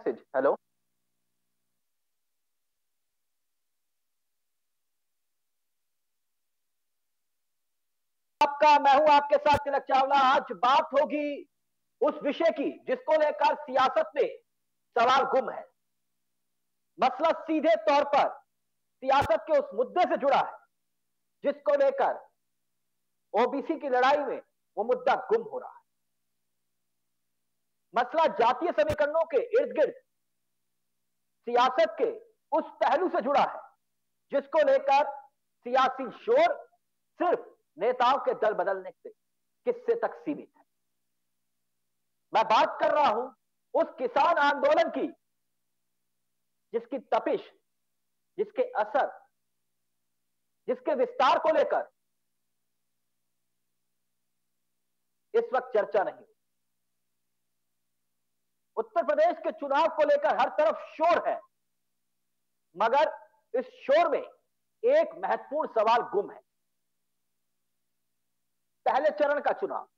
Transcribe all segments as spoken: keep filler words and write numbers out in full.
Message. Hello, आपका मैं हूं आपके साथ तिलक चावला। आज बात होगी उस विषय की जिसको लेकर सियासत में सवाल गुम है। मसला सीधे तौर पर सियासत के उस मुद्दे से जुड़ा है जिसको लेकर ओबीसी की लड़ाई में वो मुद्दा गुम हो रहा है। मसला जातीय समीकरणों के इर्द गिर्द सियासत के उस पहलू से जुड़ा है जिसको लेकर सियासी शोर सिर्फ नेताओं के दल बदलने से किस्से तक सीमित है। मैं बात कर रहा हूं उस किसान आंदोलन की जिसकी तपिश, जिसके असर, जिसके विस्तार को लेकर इस वक्त चर्चा नहीं। उत्तर प्रदेश के चुनाव को लेकर हर तरफ शोर है, मगर इस शोर में एक महत्वपूर्ण सवाल गुम है। पहले चरण का चुनाव,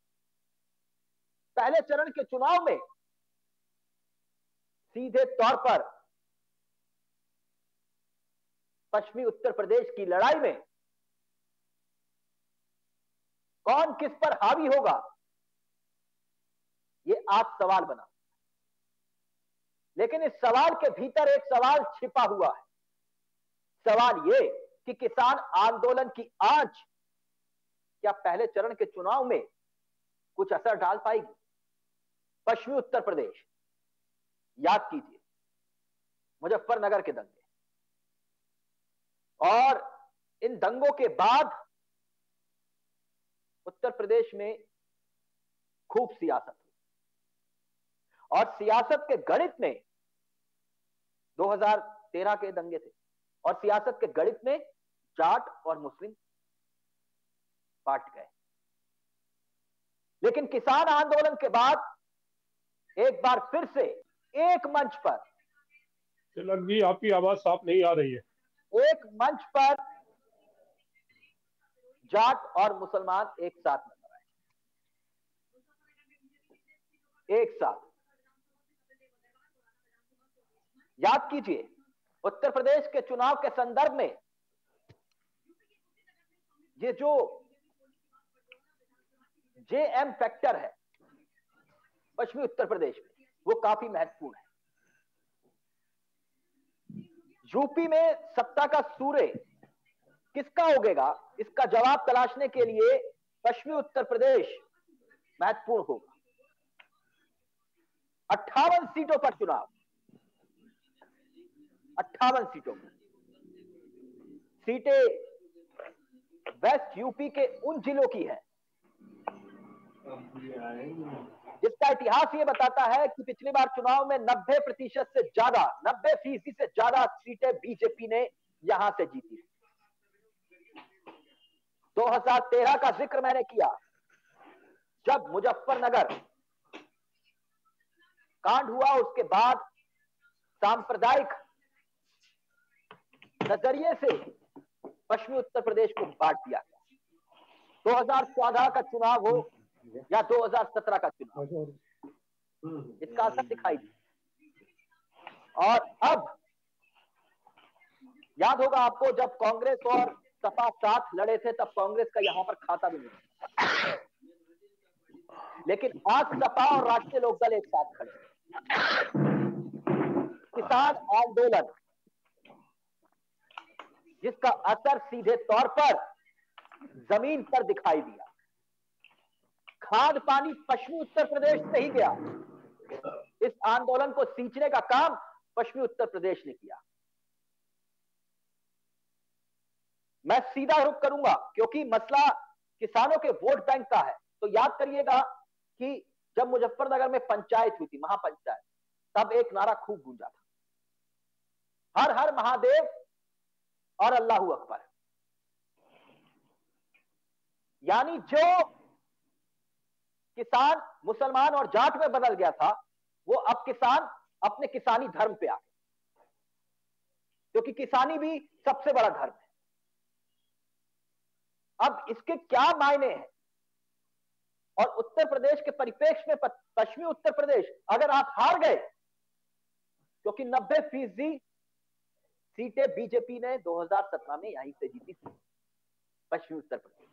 पहले चरण के चुनाव में सीधे तौर पर पश्चिमी उत्तर प्रदेश की लड़ाई में कौन किस पर हावी होगा, यह आज सवाल बना। लेकिन इस सवाल के भीतर एक सवाल छिपा हुआ है। सवाल यह कि किसान आंदोलन की आंच क्या पहले चरण के चुनाव में कुछ असर डाल पाएगी? पश्चिमी उत्तर प्रदेश, याद कीजिए मुजफ्फरनगर के दंगे, और इन दंगों के बाद उत्तर प्रदेश में खूब सियासत हुई, और सियासत के गणित में दो हज़ार तेरह के दंगे थे, और सियासत के गणित में जाट और मुस्लिम बांट गए। लेकिन किसान आंदोलन के बाद एक बार फिर से एक मंच पर, तिलक जी आपकी आवाज साफ नहीं आ रही है, एक मंच पर जाट और मुसलमान एक साथ नजर आए, एक साथ। याद कीजिए उत्तर प्रदेश के चुनाव के संदर्भ में ये जो जे एम फैक्टर है पश्चिमी उत्तर प्रदेश में, वो काफी महत्वपूर्ण है। यूपी में सत्ता का सूर्य किसका उगेगा, इसका जवाब तलाशने के लिए पश्चिमी उत्तर प्रदेश महत्वपूर्ण होगा। अट्ठावन सीटों पर चुनाव, अट्ठावन सीटों पर। सीटें वेस्ट यूपी के उन जिलों की है जिसका इतिहास यह बताता है कि पिछली बार चुनाव में नब्बे प्रतिशत से ज्यादा, नब्बे फीसदी से ज्यादा सीटें बीजेपी ने यहां से जीती। दो हज़ार तेरह का जिक्र मैंने किया जब मुजफ्फरनगर कांड हुआ, उसके बाद सांप्रदायिक नजरिए से पश्चिमी उत्तर प्रदेश को बांट दिया गया। दो हज़ार चौदह का चुनाव हो या दो हज़ार सत्रह का चुनाव, इसका असर दिखाई दिया। और अब याद होगा आपको, जब कांग्रेस और सपा साथ लड़े थे तब कांग्रेस का यहां पर खाता भी नहीं, लेकिन आज सपा और राष्ट्रीय लोकदल एक साथ खड़े। किसान आंदोलन जिसका असर सीधे तौर पर जमीन पर दिखाई दिया। खाद पानी पश्चिमी उत्तर प्रदेश से ही गया। इस आंदोलन को सींचने का काम पश्चिमी उत्तर प्रदेश ने किया। मैं सीधा रुख करूंगा क्योंकि मसला किसानों के वोट बैंक का है। तो याद करिएगा कि जब मुजफ्फरनगर में पंचायत हुई थी, महापंचायत, तब एक नारा खूब गूंजा था, हर हर महादेव और अल्लाहू अकबर। यानी जो किसान मुसलमान और जाट में बदल गया था, वो अब किसान अपने किसानी धर्म पे आ गए, क्योंकि किसानी भी सबसे बड़ा धर्म है। अब इसके क्या मायने हैं, और उत्तर प्रदेश के परिप्रेक्ष्य में पश्चिमी उत्तर प्रदेश, अगर आप हार गए क्योंकि नब्बे फीसदी सीटें बीजेपी ने दो हज़ार सत्रह में यहीं से जीती थी, पश्चिमी उत्तर प्रदेश।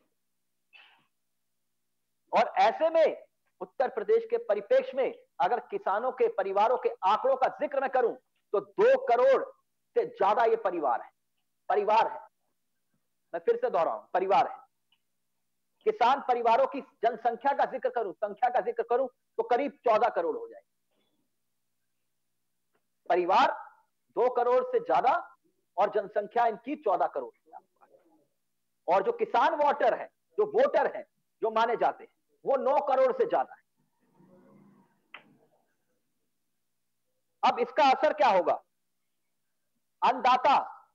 और ऐसे में उत्तर प्रदेश के परिप्रेक्ष्य में अगर किसानों के परिवारों के आंकड़ों का जिक्र मैं करूं तो दो करोड़ से ज्यादा ये परिवार है, परिवार है, मैं फिर से दोहराऊं, परिवार है। किसान परिवारों की जनसंख्या का जिक्र करूं, संख्या का जिक्र करूं तो करीब चौदह करोड़ हो जाए। परिवार दो करोड़ से ज्यादा और जनसंख्या इनकी चौदह करोड़। और जो किसान वोटर है, जो वोटर है, जो माने जाते हैं, वो नौ करोड़ से ज्यादा है। अब इसका असर क्या होगा? अन्नदाता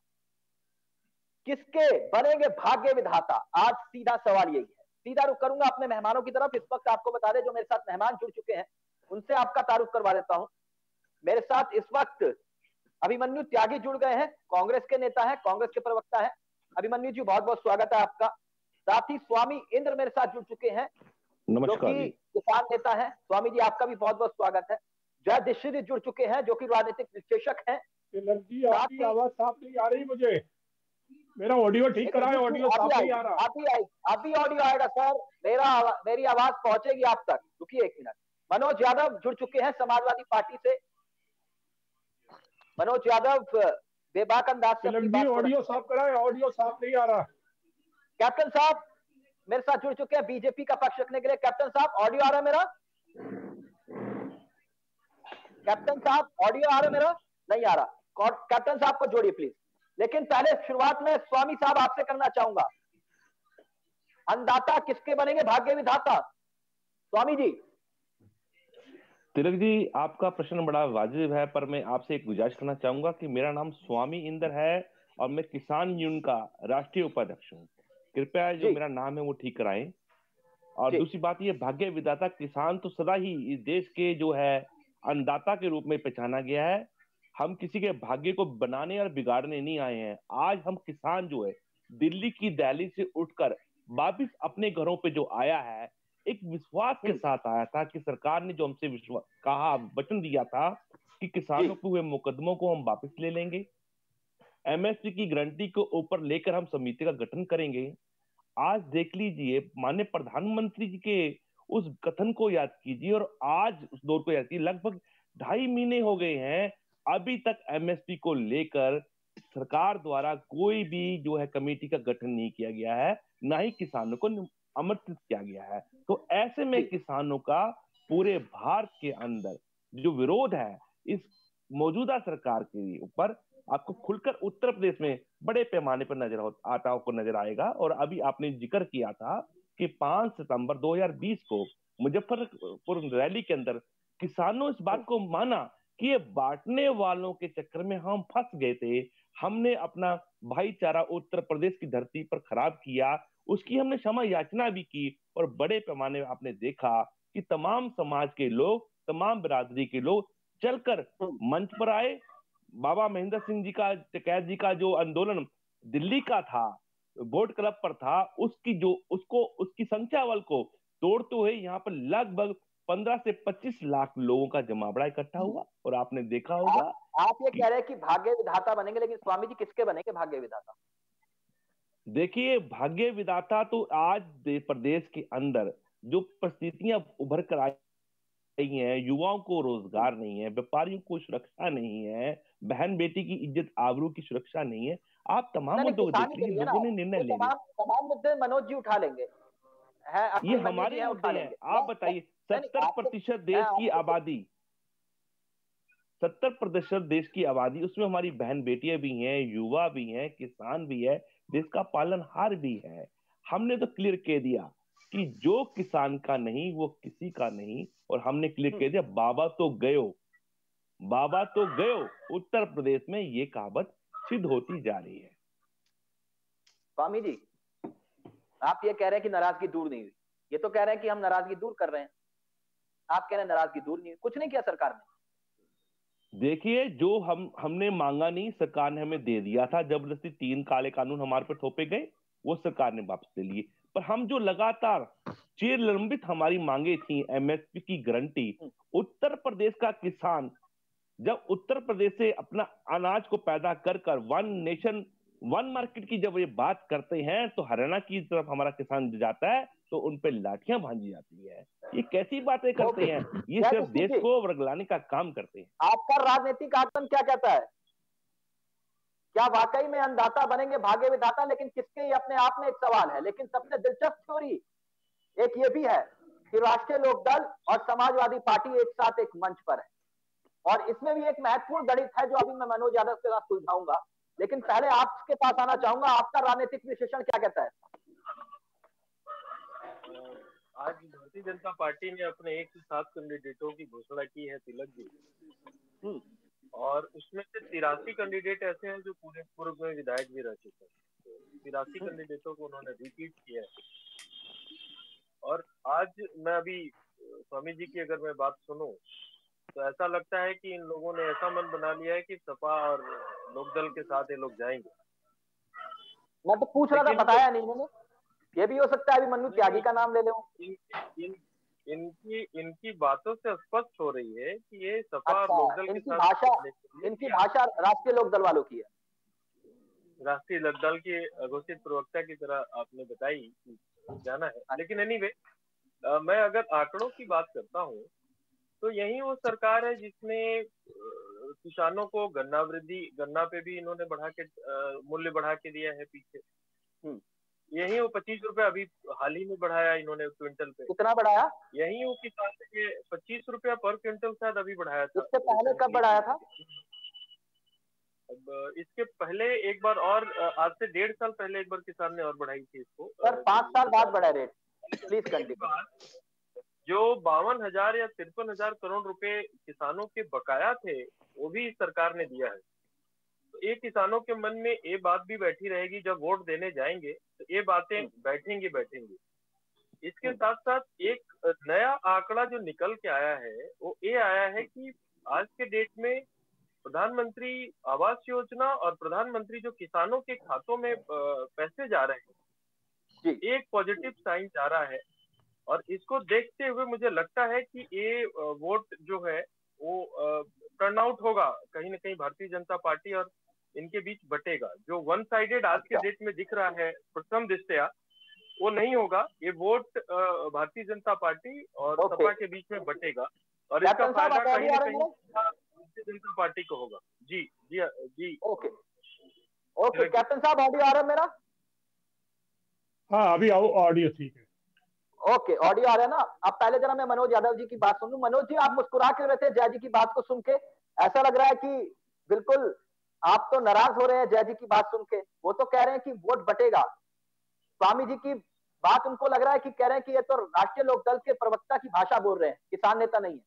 किसके बनेंगे भाग्य विधाता? आज सीधा सवाल यही है। सीधा रुख करूंगा अपने मेहमानों की तरफ। इस वक्त आपको बता दें जो मेरे साथ मेहमान जुड़ चुके हैं उनसे आपका तारुफ करवा देता हूं। मेरे साथ इस वक्त अभिमन्यु त्यागी जुड़ गए हैं, कांग्रेस के नेता हैं, कांग्रेस के प्रवक्ता हैं। अभिमन्यु जी बहुत बहुत स्वागत है आपका। साथ ही स्वामी इंद्र मेरे साथ जुड़ चुके हैं जो कि किसान नेता हैं। स्वामी जी आपका भी बहुत बहुत स्वागत है। जय दीक्षित जुड़ चुके हैं जो कि राजनीतिक विश्लेषक हैं। जी आपकी आवाज साफ नहीं आ रही, मुझे मेरा ऑडियो ठीक करा है, ऑडियो साफ नहीं आ रहा। अभी आएगी, अभी ऑडियो आएगा सर, मेरा मेरी आवाज पहुंचेगी आप तक। रुकिए एक मिनट। मनोज यादव जुड़ चुके हैं समाजवादी पार्टी से। मनोज यादव बेबाक अंदाज से ऑडियो साफ करा है, ऑडियो साफ नहीं आ रहा। कैप्टन साहब मेरे साथ जुड़ चुके हैं बीजेपी का पक्ष रखने के लिए। कैप्टन साहब ऑडियो आ रहा है मेरा? कैप्टन साहब ऑडियो आ रहा है मेरा? नहीं आ रहा। कैप्टन साहब को जोड़िए प्लीज। लेकिन पहले शुरुआत में स्वामी साहब आपसे करना चाहूंगा, अन्नदाता किसके बनेंगे भाग्य विधाता? स्वामी जी। तिलक जी आपका प्रश्न बड़ा वाजिब है, पर मैं आपसे एक गुजारिश करना चाहूंगा कि मेरा नाम स्वामी इंदर है और मैं किसान यूनियन का राष्ट्रीय उपाध्यक्ष हूँ। कृपया जो मेरा नाम है वो ठीक कराएं। और दूसरी बात ये, भाग्य विधाता किसान तो सदा ही इस देश के जो है अन्नदाता के रूप में पहचाना गया है। हम किसी के भाग्य को बनाने और बिगाड़ने नहीं आए हैं। आज हम किसान जो है दिल्ली की दहलीज से उठकर वापिस अपने घरों पे जो आया है, एक विश्वास के साथ आया था कि सरकार ने जो हमसे विश्वास कहा, वचन दिया था कि किसानों को हुए मुकदमों को हम वापस ले लेंगे, एमएसपी की गारंटी को ऊपर लेकर हम समिति का गठन करेंगे। आज देख लीजिए, माननीय प्रधानमंत्री जी के उस कथन को याद कीजिए और आज उस दौर को याद कीजिए। लगभग ढाई महीने हो गए हैं, अभी तक एमएसपी को लेकर सरकार द्वारा कोई भी जो है कमेटी का गठन नहीं किया गया है, ना ही किसानों को आमंत्रित किया गया है। तो ऐसे में किसानों का पूरे भारत के अंदर जो विरोध है इस मौजूदा सरकार के ऊपर आपको खुलकर उत्तर प्रदेश में बड़े पैमाने पर नजर आता हो नजर आएगा। और अभी आपने जिक्र किया था कि पांच सितंबर दो हज़ार बीस को मुजफ्फरपुर रैली के अंदर किसानों इस बात को माना कि ये बांटने वालों के चक्कर में हम फंस गए थे, हमने अपना भाईचारा उत्तर प्रदेश की धरती पर खराब किया, उसकी हमने क्षमा याचना भी की। और बड़े पैमाने में आपने देखा कि तमाम समाज के लोग, तमाम बिरादरी के लोग चलकर मंच पर आए। बाबा महेंद्र सिंह जी का, टिकैत जी का जो आंदोलन दिल्ली का था, बोट क्लब पर था, उसकी जो उसको उसकी संख्या बल को तोड़ते हुए यहाँ पर लगभग पंद्रह से पच्चीस लाख लोगों का जमावड़ा इकट्ठा हुआ। और आपने देखा होगा आप, आप ये कह रहे हैं कि भाग्य विधाता बनेंगे, लेकिन स्वामी जी किसके बनेंगे भाग्य विधाता? देखिए, भाग्य विधाता तो आज प्रदेश के अंदर जो परिस्थितियां उभर कर आई हैं, युवाओं को रोजगार नहीं है, व्यापारियों को सुरक्षा नहीं है, बहन बेटी की इज्जत आबरू की सुरक्षा नहीं है, आप तमाम मुद्दों को देख लीजिए, लोगों ने निर्णय ले लिया। तमाम मुद्दे मनोज जी उठा लेंगे, है ये हमारे मुद्दे हैं। आप बताइए, सत्तर प्रतिशत देश की आबादी, सत्तर प्रतिशत देश की आबादी, उसमें हमारी बहन बेटियां भी हैं, युवा भी हैं, किसान भी है, देश का पालनहार भी है। हमने तो क्लियर कह दिया कि जो किसान का नहीं वो किसी का नहीं, और हमने क्लियर कह दिया बाबा तो गयो, बाबा तो गयो। उत्तर प्रदेश में ये कहावत सिद्ध होती जा रही है। स्वामी जी, आप ये कह रहे हैं कि नाराजगी दूर नहीं हुई, ये तो कह रहे हैं कि हम नाराजगी दूर कर रहे हैं, आप कह रहे हैं नाराजगी दूर नहीं हुई। कुछ नहीं किया सरकार ने। देखिए, जो हम हमने मांगा नहीं, सरकार ने हमें दे दिया था। जबरदस्ती तीन काले कानून हमारे पर थोपे गए, वो सरकार ने वापस ले लिए। पर हम जो लगातार चिर लंबित हमारी मांगे थी, एमएसपी की गारंटी, उत्तर प्रदेश का किसान जब उत्तर प्रदेश से अपना अनाज को पैदा कर कर वन नेशन वन मार्केट की जब ये बात करते हैं तो हरियाणा की तरफ हमारा किसान जाता है तो उन पे लाठियां भांजी जाती है। ये कैसी बातें करते हैं, ये सिर्फ देश को वर्गलाने का काम करते हैं। आपका राजनीतिक आकलन क्या कहता है? क्या वाकई में अन्नदाता बनेंगे भाग्य विधाता? लेकिन किसके, ये अपने आप में एक सवाल है। लेकिन सबसे दिलचस्प थ्योरी एक ये भी है कि राष्ट्रीय लोकदल और समाजवादी पार्टी एक साथ एक मंच पर है, और इसमें भी एक महत्वपूर्ण गणित है जो अभी मैं मनोज यादव के साथ सुलझाऊंगा। लेकिन पहले आपके पास आना चाहूंगा, आपका राजनीतिक विश्लेषण क्या कहता है? आज भारतीय जनता पार्टी ने अपने एक से सात कैंडिडेटों की घोषणा की है, तिलक जी, और उसमें से तिरासी कैंडिडेट ऐसे हैं जो पूरे पूर्व में विधायक भी रह चुके हैं। तिरासी कैंडिडेटों को उन्होंने रिपीट किया है। और आज मैं अभी स्वामी जी की अगर मैं बात सुनूं तो ऐसा लगता है कि इन लोगों ने ऐसा मन बना लिया है कि सपा और लोकदल के साथ ये लोग जाएंगे। मैं तो पूछ रहा था, बताया नहीं इन्होंने। ये भी हो सकता है अभी मन्नू त्यागी का नाम ले ले। इन, इन, इनकी इनकी बातों से स्पष्ट हो रही है कि ये सपा और लोकदल के साथ भाषा, इनकी भाषा राष्ट्रीय लोकदल वालों की है, राष्ट्रीय लोकदल की घोषित प्रवक्ता की तरह आपने बताई जाना है। लेकिन एनीवे, मैं अगर आंकड़ों की बात करता हूँ तो यही वो सरकार है जिसने किसानों को गन्ना वृद्धि, गन्ना पे भी इन्होंने बढ़ा के मूल्य बढ़ा के दिया है पीछे। यही वो पच्चीस रुपए अभी हाल ही में बढ़ाया इन्होंने क्विंटल पे। कितना बढ़ाया? यही वो किसान के पच्चीस रुपया पर क्विंटल शायद अभी बढ़ाया था। इससे पहले कब बढ़ाया था? अब इसके पहले एक बार और, आज से डेढ़ साल पहले एक बार किसान ने और बढ़ाई थी इसको। सर पांच साल बाद बढ़ा रेट। Please continue. जो बावन हजार या तिरपन हजार करोड़ रुपए किसानों के बकाया थे वो भी सरकार ने दिया है। तो ये किसानों के मन में ये बात भी बैठी रहेगी, जब वोट देने जाएंगे तो ये बातें बैठेंगी बैठेंगी इसके साथ साथ एक नया आंकड़ा जो निकल के आया है वो ये आया है कि आज के डेट में प्रधानमंत्री आवास योजना और प्रधानमंत्री जो किसानों के खातों में पैसे जा रहे हैं, एक पॉजिटिव साइन जा रहा है। और इसको देखते हुए मुझे लगता है कि ये वोट जो है वो टर्नआउट होगा, कहीं ना कहीं भारतीय जनता पार्टी और इनके बीच बटेगा। जो वन साइडेड आज के डेट में दिख रहा है प्रथम दृष्टया, वो नहीं होगा। ये वोट भारतीय जनता पार्टी और सपा के बीच में बटेगा और इसका फायदा कहीं ना कहीं भारतीय जनता पार्टी को होगा। जी जी जी ओके ओके कैप्टन साहब, ऑडियो आ रहा है मेरा? हाँ अभी ऑडियो ठीक है। ओके okay, ऑडियो आ रहा है ना? अब पहले जरा मैं मनोज यादव जी की बात सुन लूं। मनोज जी, आप मुस्कुरा के रहे थे जय जी की बात को सुन के, ऐसा लग रहा है कि बिल्कुल आप तो नाराज हो रहे हैं जय जी की बात सुन के। वो तो कह रहे हैं कि वोट बटेगा। स्वामी जी की बात उनको लग रहा है कि कह रहे हैं कि ये तो राष्ट्रीय लोकदल के प्रवक्ता की भाषा बोल रहे हैं, किसान नेता नहीं है।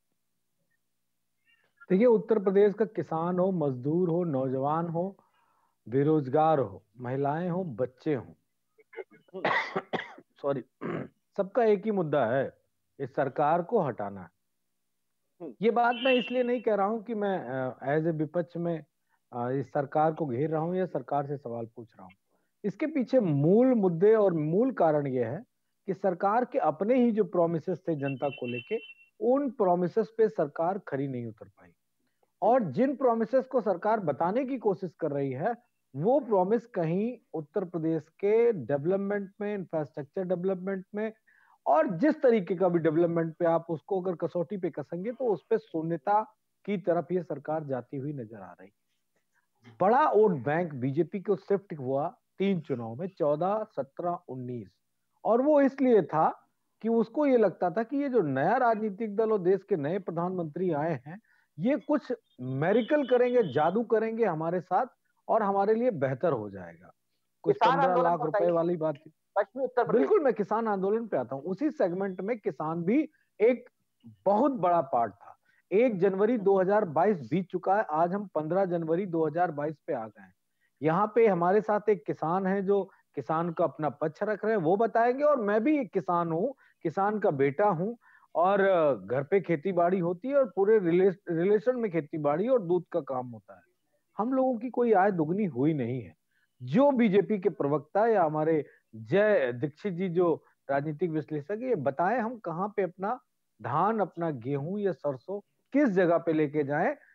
देखिए, उत्तर प्रदेश का किसान हो, मजदूर हो, नौजवान हो, बेरोजगार हो, महिलाएं हो, बच्चे हो, सॉरी, सबका एक ही मुद्दा है, इस सरकार को हटाना है। ये बात मैं इसलिए नहीं कह रहा हूं कि मैं एज ए विपक्ष में आ, इस सरकार को घेर रहा हूं या सरकार से सवाल पूछ रहा हूं। इसके पीछे मूल मुद्दे और मूल कारण यह है कि सरकार के अपने ही जो प्रोमिसेस थे जनता को लेके, उन प्रोमिसेस पे सरकार खरी नहीं उतर पाई। और जिन प्रोमिसेस को सरकार बताने की कोशिश कर रही है, वो प्रॉमिस कहीं उत्तर प्रदेश के डेवलपमेंट में, इंफ्रास्ट्रक्चर डेवलपमेंट में, और जिस तरीके का भी डेवलपमेंट पे आप उसको अगर कसौटी पे कसेंगे तो उस पे शून्यता की तरफ ये सरकार जाती हुई नजर आ रही। बड़ा वोट बैंक बीजेपी को शिफ्ट हुआ तीन चुनाव में, चौदह, सत्रह, उन्नीस, और वो इसलिए था कि उसको ये लगता था कि ये जो नया राजनीतिक दल और देश के नए प्रधानमंत्री आए हैं, ये कुछ मेरिकल करेंगे, जादू करेंगे हमारे साथ और हमारे लिए बेहतर हो जाएगा। कुछ पंद्रह लाख रुपए वाली बात थी। बिल्कुल, मैं किसान आंदोलन पे आता हूँ। उसी सेगमेंट में किसान भी एक बहुत बड़ा पार्ट था। एक जनवरी दो हज़ार बाईस बीत चुका है, आज हम पंद्रह जनवरी दो हज़ार बाईस पे आ गए हैं। यहाँ पे हमारे साथ एक किसान है जो किसान का अपना पक्ष रख रहे हैं, वो बताएंगे। और मैं भी एक किसान हूँ, किसान का बेटा हूँ, और घर पे खेती बाड़ी होती है और पूरे रिलेश, रिलेशन में खेती बाड़ी और दूध का काम होता है। हम लोगों की कोई आय दुगनी हुई नहीं है। जो बीजेपी के प्रवक्ता या हमारे जय दीक्षित जी जो राजनीतिक विश्लेषक, ये बताएं हम कहाँ पे अपना धान, अपना गेहूं या सरसों किस जगह पे लेके जाएं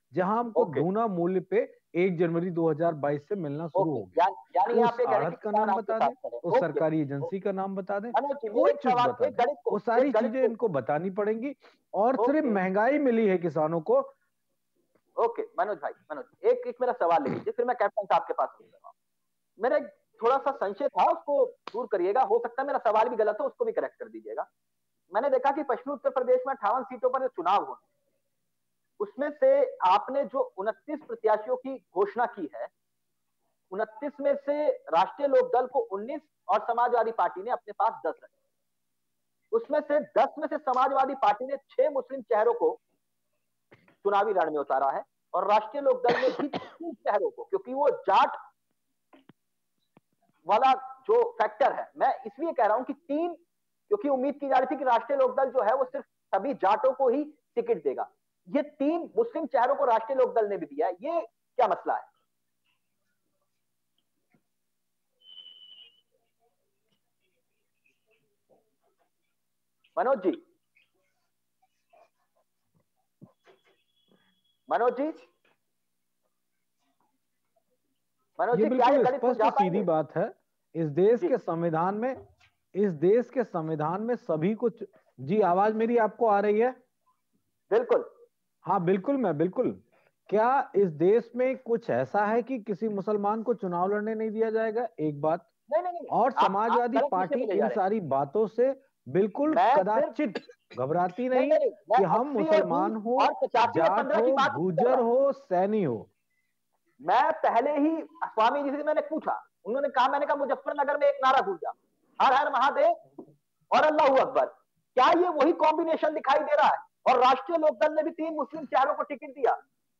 जहां हमको ओके। दूना मूल्य पे एक जनवरी दो हज़ार बाईस से मिलना शुरू हो गया। यानी उस आप ये कह रहे हैं आड़त कि का किसान नाम आपके बता साथ दें, खड़े हैं। उस ओके। सरकारी एजेंसी का नाम बता दें, मनोज जी, कोई मेरे एक चीज सवाल, बता एक दें, गणित को, वो सारी एक गणित चीजें को, इनको बतानी पड़ेंगी। और सिर्फ ओके। महंगाई मिली है किसानों को। ओके मनोज भाई, मनोज एक एक मेरा सवाल ले लीजिए, फिर मैं कैप्टन साहब के पास पूछूंगा। मेरा एक थोड़ा सा संशय था, उसको दूर करिएगा, हो सकता है मेरा सवाल भी गलत हो, उसको भी करेक्ट कर दीजिएगा। मैंने देखा कि पश्चिमी उत्तर प्रदेश में अट्ठावन सीटों पर जो चुनाव हुआ, उसमें से आपने जो उनतीस प्रत्याशियों की घोषणा की है, उनतीस में से राष्ट्रीय लोकदल को उन्नीस और समाजवादी पार्टी ने अपने पास दस रखे। उसमें से दस में से समाजवादी पार्टी ने छह मुस्लिम चेहरों को चुनावी रण में उतारा है, और राष्ट्रीय लोकदल ने भी तीन चेहरों को, क्योंकि वो जाट वाला जो फैक्टर है, मैं इसलिए कह रहा हूं कि तीन, क्योंकि उम्मीद की जा रही थी कि राष्ट्रीय लोकदल जो है वो सिर्फ सभी जाटों को ही टिकट देगा, ये तीन मुस्लिम चेहरों को राष्ट्रीय लोकदल ने भी दिया है। ये क्या मसला है मनोज जी? मनोज जी, मनोज ये जी, क्या ये बिल्कुल गणित को स्पष्ट जा सीधी पाएंगे? बात है। इस देश जी। के संविधान में, इस देश के संविधान में सभी को चु- जी, आवाज मेरी आपको आ रही है? बिल्कुल। हाँ बिल्कुल, मैं बिल्कुल। क्या इस देश में कुछ ऐसा है कि किसी मुसलमान को चुनाव लड़ने नहीं दिया जाएगा? एक बात। नहीं नहीं नहीं, और आप, आप समाजवादी गलत विषय पार्टी पे ले जा इन रहे हैं। सारी बातों से बिल्कुल मैं सिर्फ कदाचित घबराती नहीं नहीं नहीं नहीं, मैं कि हम अस्सी और मुसलमान बीस हो, और पचासी और जाट पंद्रह की हो, बात नहीं कर गुजर रहा। हो, सैनी हो। मैं पहले ही स्वामी जी से मैंने पूछा, उन्होंने कहा, मैंने कहा मुजफ्फरनगर में एक नारा गूंजा, हर हर महादेव और अल्लाहू अकबर। क्या ये वही कॉम्बिनेशन दिखाई दे रहा है? और राष्ट्रीय लोकदल ने भी तीन मुस्लिम चेहरों को टिकट दिया।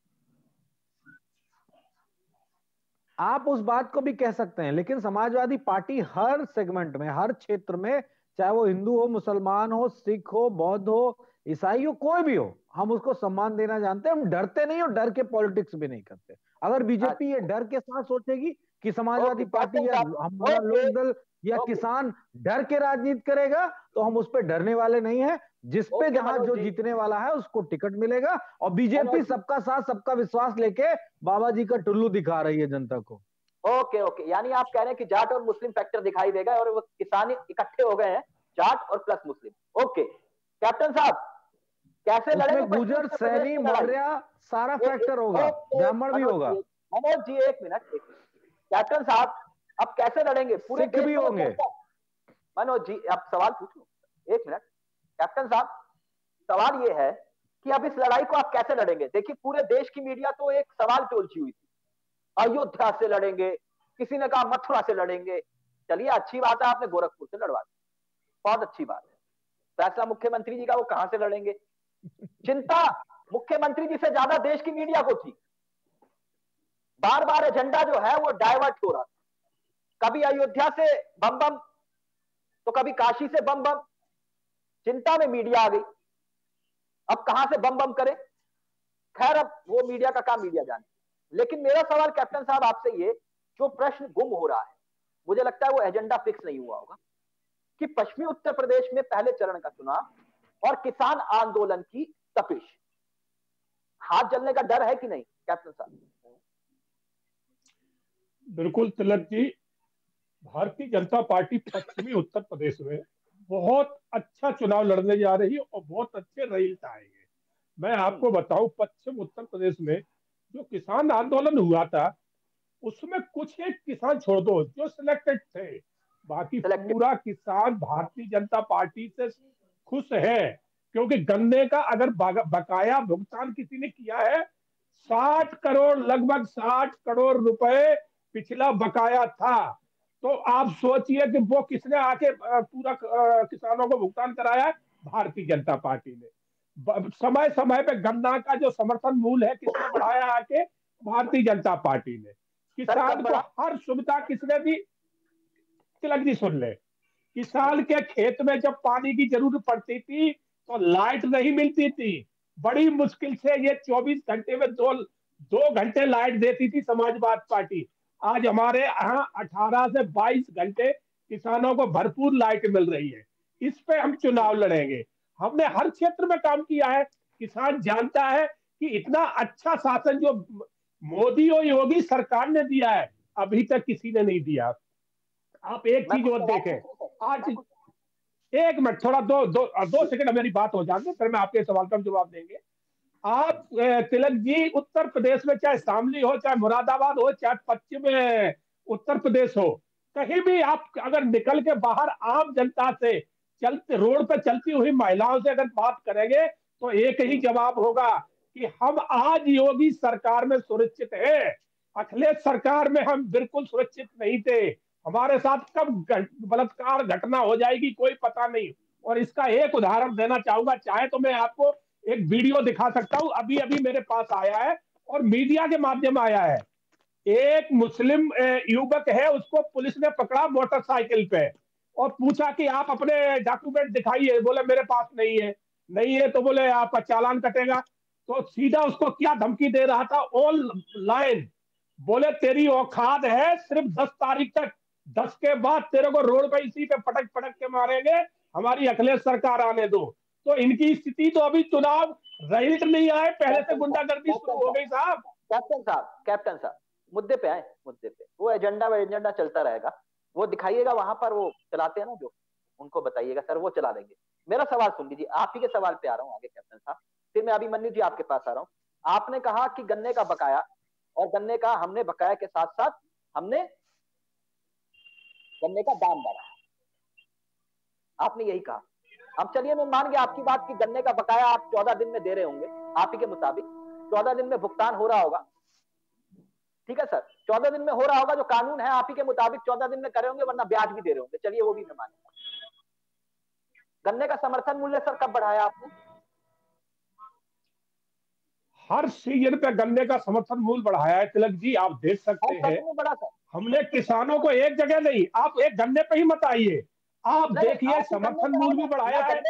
आप उस बात को भी कह सकते हैं, लेकिन समाजवादी पार्टी हर सेगमेंट में, हर क्षेत्र में, चाहे वो हिंदू हो, मुसलमान हो, सिख हो, बौद्ध हो, ईसाई हो, कोई भी हो, हम उसको सम्मान देना जानते हैं। हम डरते नहीं और डर के पॉलिटिक्स भी नहीं करते। अगर बीजेपी ये डर के साथ सोचेगी कि समाजवादी ओके, पार्टी या कैप्टन साहब, हमारा ओके, लोकदल या ओके, किसान डर के राजनीति करेगा, तो हम उस पर डरने वाले नहीं है। जिसपे ओके जहां मनोज जो जी, जीतने वाला है उसको टिकट मिलेगा। और बीजेपी मनोज जी, सबका साथ सबका विश्वास लेके बाबा जी का टुल्लू दिखा रही है जनता को। ओके ओके, यानी आप कह रहे हैं कि जाट और मुस्लिम फैक्टर दिखाई देगा और वो किसान इकट्ठे हो गए हैं, जाट और प्लस मुस्लिम। ओके कैप्टन साहब, कैसे लड़ेंगे उसमें पश्चिमी गुजर, उत्तर प्रदेश सैनी, की लड़ाई? मौर्य सारा ए- ए- फैक्टर होगा, ओके, ब्राह्मण भी मनोज होगा, जी, मनोज जी एक मिनट, एक मिनट। कैप्टन साहब, अब कैसे लड़ेंगे? पूरे सिख देश भी में वो होंगे। चर्चा। मनोज जी, अब सवाल पूछूं, एक मिनट। कैप्टन साहब, सवाल ये है कि अब इस लड़ाई को आप कैसे लड़ेंगे? देखिए, पूरे देश की मीडिया तो एक सवाल पे उलझी हुई थी, अयोध्या से लड़ेंगे, किसी ने कहा मथुरा से लड़ेंगे। चलिए, अच्छी बात है, आपने गोरखपुर से लड़वा दी, बहुत अच्छी बात है। फैसला मुख्यमंत्री जी का, वो कहां से लड़ेंगे? चिंता मुख्यमंत्री जी से ज्यादा देश की मीडिया को थी। बार बार एजेंडा जो है वो डाइवर्ट हो रहा था, कभी अयोध्या से बम बम, तो कभी काशी से बम बम। चिंता में मीडिया आ गई, अब कहां से बम बम करे? खैर, अब वो मीडिया का काम मीडिया जाने। लेकिन मेरा सवाल कैप्टन साहब आपसे, ये जो प्रश्न गुम हो रहा है, मुझे लगता है वो एजेंडा फिक्स नहीं हुआ होगा, कि पश्चिमी उत्तर प्रदेश में पहले चरण का चुनाव और किसान आंदोलन की तपिश, हाथ जलने का डर है कि नहीं कैप्टन साहब? बिल्कुल तिलक जी, भारतीय जनता पार्टी पश्चिमी उत्तर प्रदेश में बहुत अच्छा चुनाव लड़ने जा रही है और बहुत अच्छे रिजल्ट आएंगे। मैं आपको बताऊं, पश्चिम उत्तर प्रदेश में जो किसान आंदोलन हुआ था, उसमें कुछ एक किसान छोड़ दो जो सिलेक्टेड थे, बाकी Selected. पूरा किसान भारतीय जनता पार्टी से खुश है। क्योंकि गन्ने का अगर बकाया भुगतान किसी ने किया है, साठ करोड़, लगभग साठ करोड़ रुपए पिछला बकाया था, तो आप सोचिए कि वो किसने आके पूरा किसानों को भुगतान कराया है? भारतीय जनता पार्टी ने। समय समय पे गन्ना का जो समर्थन मूल्य है किसने बढ़ाया आके? भारतीय जनता पार्टी ने। किसान को हर सुविधा किसने दी? तिलक जी सुन ले, किसान के खेत में जब पानी की जरूरत पड़ती थी तो लाइट नहीं मिलती थी, बड़ी मुश्किल से ये चौबीस घंटे में दो दो घंटे लाइट देती थी समाजवादी पार्टी। आज हमारे यहाँ अठारह से बाईस घंटे किसानों को भरपूर लाइट मिल रही है। इस पे हम चुनाव लड़ेंगे। हमने हर क्षेत्र में काम किया है, किसान जानता है कि इतना अच्छा शासन जो मोदी और योगी सरकार ने दिया है अभी तक किसी ने नहीं दिया। आप एक चीज और देखें, आज एक मिनट थोड़ा दो दो दो सेकंड मेरी बात हो जाएगी, फिर मैं आपके सवाल का जवाब देंगे। आप तिलक जी उत्तर प्रदेश में चाहे शामली हो, चाहे मुरादाबाद हो, चाहे पश्चिम उत्तर प्रदेश हो, कहीं भी आप अगर निकल के बाहर आम जनता से, चलते रोड पे चलती हुई महिलाओं से अगर बात करेंगे तो एक ही जवाब होगा कि हम आज योगी सरकार में सुरक्षित हैं, अखिलेश सरकार में हम बिल्कुल सुरक्षित नहीं थे। हमारे साथ कब बलात्कार घटना हो जाएगी कोई पता नहीं। और इसका एक उदाहरण देना चाहूंगा, चाहे तो मैं आपको एक वीडियो दिखा सकता हूं, अभी अभी मेरे पास आया है और मीडिया के माध्यम आया है। एक मुस्लिम युवक है, उसको पुलिस ने पकड़ा मोटरसाइकिल पे और पूछा कि आप अपने डॉक्यूमेंट दिखाइए, बोले मेरे पास नहीं है। नहीं है तो बोले आपका चालान कटेगा। तो सीधा उसको क्या धमकी दे रहा था, ऑनलाइन, बोले तेरी औकात है सिर्फ दस तारीख तक, दस के बाद तेरे को रोड पे इसी पे पटक पटक के मारेंगे, हमारी अखिलेश सरकार आने दो। तो इनकी स्थिति तो अभी चुनाव रिजल्ट नहीं आए, पहले से गुंडागर्दी शुरू हो गई। साहब कैप्टन साहब कैप्टन साहब मुद्दे पे आए, मुद्दे पे। वो एजेंडा वो एजेंडा चलता रहेगा, वो दिखाइएगा वहां पर, वो चलाते हैं ना जो, उनको बताइएगा सर, वो चला देंगे। मेरा सवाल सुन लीजिए, आप ही के सवाल पे आ रहा हूँ आगे कैप्टन साहब, फिर मैं अभिमन्यु जी आपके पास आ रहा हूँ। आपने कहा कि गन्ने का बकाया, और गन्ने का हमने बकाया के साथ साथ हमने गन्ने का दाम बढ़ा, आपने यही कहा। अब चलिए मैं मान गया आपकी बात कि गन्ने का बकाया आप चौदह दिन में दे रहे होंगे, आप ही के मुताबिक चौदह दिन में भुगतान हो रहा होगा, ठीक है सर, चौदह दिन में हो रहा होगा, जो कानून है आप ही के मुताबिक चौदह दिन में करे होंगे, वरना ब्याज भी दे रहे होंगे, चलिए वो भी मैं मानूंगा। गन्ने का समर्थन मूल्य सर कब बढ़ाया आपने? हर सीजन पे गन्ने का समर्थन मूल्य बढ़ाया है तिलक जी, आप देख सकते हैं। हमने किसानों को एक जगह नहीं, आप एक गन्ने पे ही मत आइए, आप देखिए समर्थन मूल्य भी बढ़ाया है,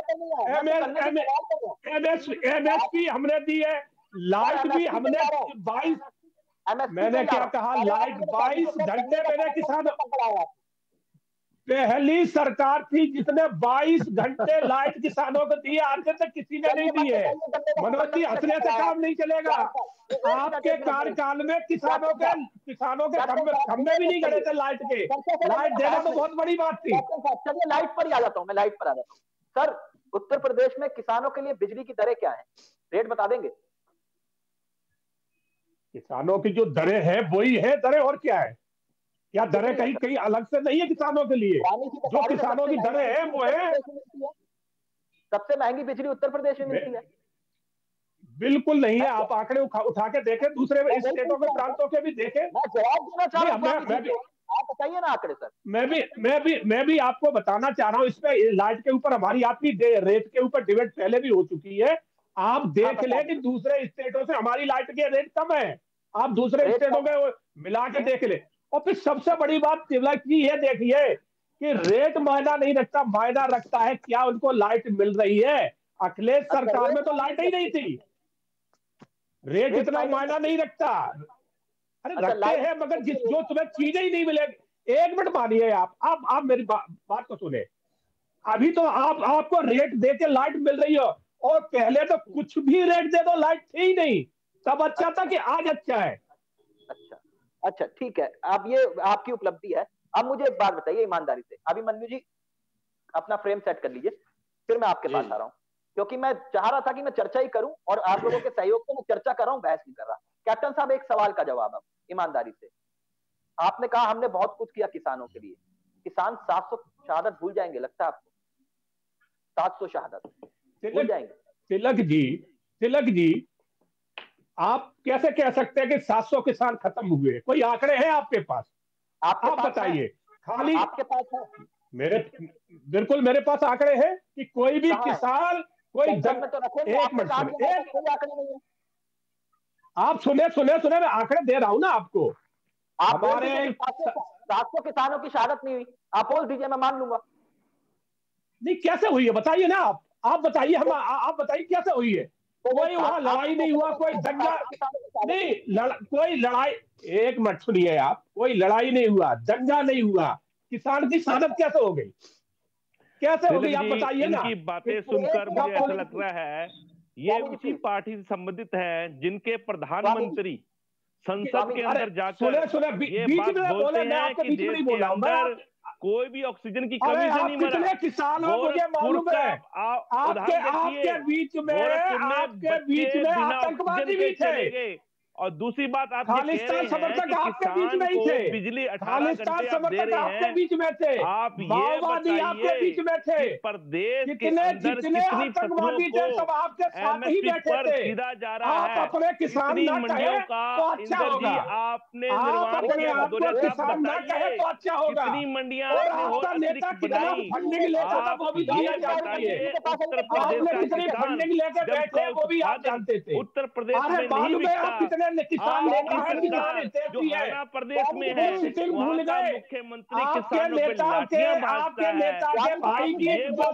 एमएसपी हमने दी है, लाइट भी हमने बाईस, मैंने क्या कहा, लाइट बाईस घंटे मैंने किसानों, पहली सरकार थी जिसने बाईस घंटे लाइट किसानों को दी, आज तक किसी ने नहीं दी है। मनोज जी हंसने से काम नहीं चलेगा, आपके कार्यकाल में किसानों के किसानों के खंभे खंभे भी नहीं गड़े थे लाइट के, लाइट देना तो बहुत बड़ी बात थी। चलिए लाइट पर ही आ जाता हूँ, मैं लाइट पर आ जाता हूँ। सर उत्तर प्रदेश में किसानों के लिए बिजली की दरें क्या है, रेट बता देंगे? किसानों की जो दरें हैं वही है दरें, और क्या है, क्या दरें कहीं कहीं अलग से नहीं है किसानों के लिए? जो किसानों की दरें हैं वो है, सबसे महंगी बिजली उत्तर प्रदेश में मिलती है। बिल्कुल नहीं है, आप आंकड़े उठा, उठा के देखें, दूसरे स्टेटों के प्रांतों के भी देखें। मैं जवाब देना चाह रहा हूं, मैं भी आप बताइए ना आंकड़े सर। मैं भी मैं भी मैं भी आपको बताना चाह रहा हूँ, इसमें लाइट के ऊपर हमारी आपकी रेट के ऊपर डिबेट पहले भी हो चुकी है, आप देख ले कि दूसरे स्टेटों से हमारी लाइट के रेट कम है, आप दूसरे स्टेटों में मिला के देख ले। और फिर सबसे बड़ी बात तिलक जी ये देखिए कि रेट मायना नहीं रखता, मायना रखता है क्या उनको लाइट मिल रही है। अखिलेश सरकार में तो लाइट ही नहीं थी, रेट इतना मायना नहीं रखता। अरे रखते हैं मगर जिस जो तुम्हें चीजें ही नहीं मिलेगी। एक मिनट मानिए आप आप आप मेरी बा, बात को सुने, अभी तो आप आपको रेट दे के लाइट मिल रही हो, और पहले तो कुछ भी रेट दे दो लाइट थी ही नहीं, तब अच्छा था कि आज अच्छा है। अच्छा अच्छा ठीक है, अब ये आपकी उपलब्धि है। अब मुझे एक बात बताइए ईमानदारी से, अभिमन्यु जी अपना फ्रेम सेट कर लीजिए, फिर मैं आपके पास आ रहा हूँ, क्योंकि मैं चाह रहा था कि मैं चर्चा ही करूं और आप लोगों के सहयोग से मैं चर्चा कर रहा हूं, बहस नहीं कर रहा। कैप्टन साहब एक सवाल का जवाब अब ईमानदारी से, आपने कहा हमने बहुत कुछ किया किसानों के लिए, किसान सात सौ शहादत भूल जाएंगे लगता है आपको? सात सौ शहादत भूल जाएंगे? तिलक जी तिलक जी आप कैसे कह सकते हैं कि सात सौ किसान खत्म हुए? कोई आंकड़े हैं आपके पास? आप बताइए। खाली आपके पास है? मेरे बिल्कुल मेरे पास आंकड़े हैं कि कोई भी किसान कोई जब में तो रखे, एक मिनट कोई आंकड़े नहीं है। आप सुने सुने सुने मैं आंकड़े दे रहा हूं ना आपको। आप हमारे सात सौ किसानों की शहादत नहीं हुई, आप बोल दीजिए मैं मान लूंगा। नहीं कैसे हुई है बताइए ना आप आप बताइए हम आप बताइए कैसे हुई है? कोई वहां लड़ाई नहीं हुआ, कोई दंगा नहीं, लड़, कोई लड़ाई, एक मिनट सुनिए आप, कोई लड़ाई नहीं हुआ, दंगा नहीं हुआ, किसान की शहादत कैसे हो गई? कैसे हो गई आप बताइए ना। इनकी बातें सुनकर मुझे ऐसा लग रहा है ये उसी पार्टी से संबंधित हैं जिनके प्रधानमंत्री संसद के अंदर जाकर ये बात बोलते हैं कि देश के अंदर कोई भी ऑक्सीजन की कमी से नहीं मरा। किसानों मुझे मालूम है आपके आपके बीच में आपके बीच में आतंकवादी भी थे। और दूसरी बात आप खालिस्तान समर्थक आपके बीच में ही थे, बिजली खालिस्तान समर्थक आपके बीच में थे, आप माओवादी आपके बीच में थे, प्रदेश कितने जितने आतंकवादी थे सब आपके साथ ही बैठे थे। जा रहा आप अपने किसान न कहे तो अच्छा होगा, आपने आप अपने आप को किसान न कहे तो अच्छा होगा। कितनी मंडियां और आपका नेता कितना फंडिंग लेता था वो भी बताइए, आपने कितनी फंडिंग लेके बैठे वो भी आप जानते थे। उत्तर प्रदेश में नहीं बिकता, किसान नेता है, जो हरियाणा प्रदेश में है भूल गए मुख्यमंत्री आपके नेता के आपके नेता के भाई की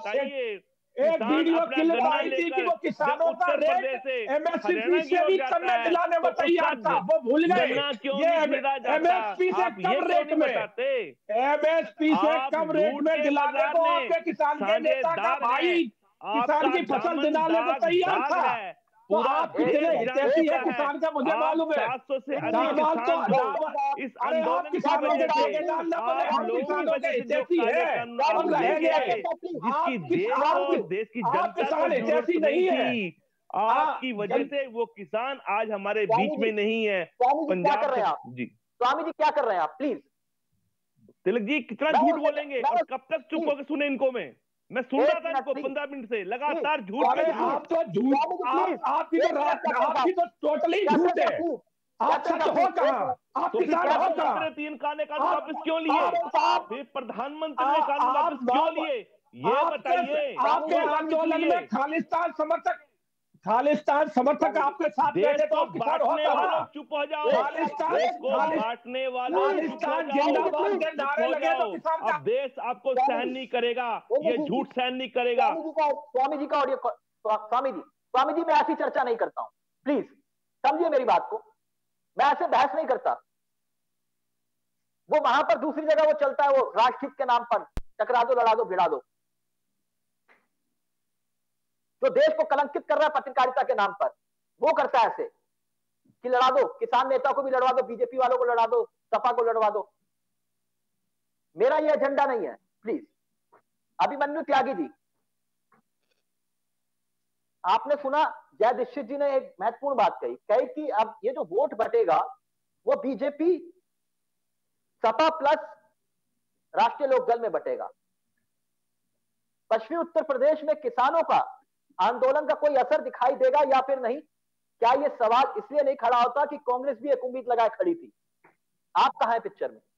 एक वीडियो क्लिप आई थी कि वो किसानों का रेट एमएसपी से भी कम में दिलाने को तैयार था, वो भूल गए। ये एमएसपी से कम रेट में एमएसपी से कम रेट में दिलाने को आपके किसान के नेता का भाई किसान की फसल दिलाने को तैयार था। तो आप कितने हितैषी है किसान का मुझे मालूम है। सात सौ से अधिक किसान इस आंदोलन की वजह से आप लोगों की वजह से जो कार्यक्रम रहेंगे जिसकी देश और देश की जनता को जरूरत नहीं थी, आपकी वजह से वो किसान आज हमारे बीच में नहीं है। पंजाब जी स्वामी जी क्या कर रहे हैं आप प्लीज? तिलक जी कितना झूठ बोलेंगे और कब तक चुप होकर सुने इनको? में मैं सुन रहा था इनको पंद्रह मिनट से लगातार झूठ पे झूठ। आप तो झूठ आपकी तो आपकी तो टोटली झूठ है। आप सच हो कहाँ? आप किसान हो कहाँ? तीन काले कानून वापस क्यों लिए? प्रधानमंत्री ने कानून वापस क्यों लिए ये बताइए। आपके आंदोलन में खालिस्तान समर्थक खालिस्तान समर्थक आपके साथ बैठे तो आप किसान हो कहाँ? चुप हो जाओ। खालिस्तान बांटने वाले खालिस्तान जिंदाबाद के नारे लगे तो किसान अब देश आपको सहन नहीं करेगा, ये झूठ सहन नहीं करेगा। स्वामी जी का ऑडियो स्वामी जी स्वामी जी मैं ऐसी चर्चा नहीं करता हूं, प्लीज समझिए मेरी बात को। मैं ऐसे बहस नहीं करता। वो वहां पर दूसरी जगह वो चलता है, वो राष्ट्रहित के नाम पर टकरा दो, लड़ा दो, भिड़ा दो, जो देश को कलंकित कर रहा है पत्रकारिता के नाम पर, वो करता है ऐसे कि लड़ा दो, किसान नेता को भी लड़वा दो, बीजेपी वालों को लड़ा दो, सपा को लड़वा दो। मेरा ये एजेंडा नहीं है, प्लीज। अभिमन्यु त्यागी जी, आपने सुना जय दीक्षित जी ने एक महत्वपूर्ण बात कही कही कि अब ये जो वोट बटेगा वो बीजेपी सपा प्लस राष्ट्रीय लोकदल में बटेगा। पश्चिमी उत्तर प्रदेश में किसानों का आंदोलन का कोई असर दिखाई देगा या फिर नहीं? क्या ये सवाल इसलिए नहीं खड़ा होता कि कांग्रेस भी एक उम्मीद लगाए खड़ी थी? आप कहां हैं पिक्चर में?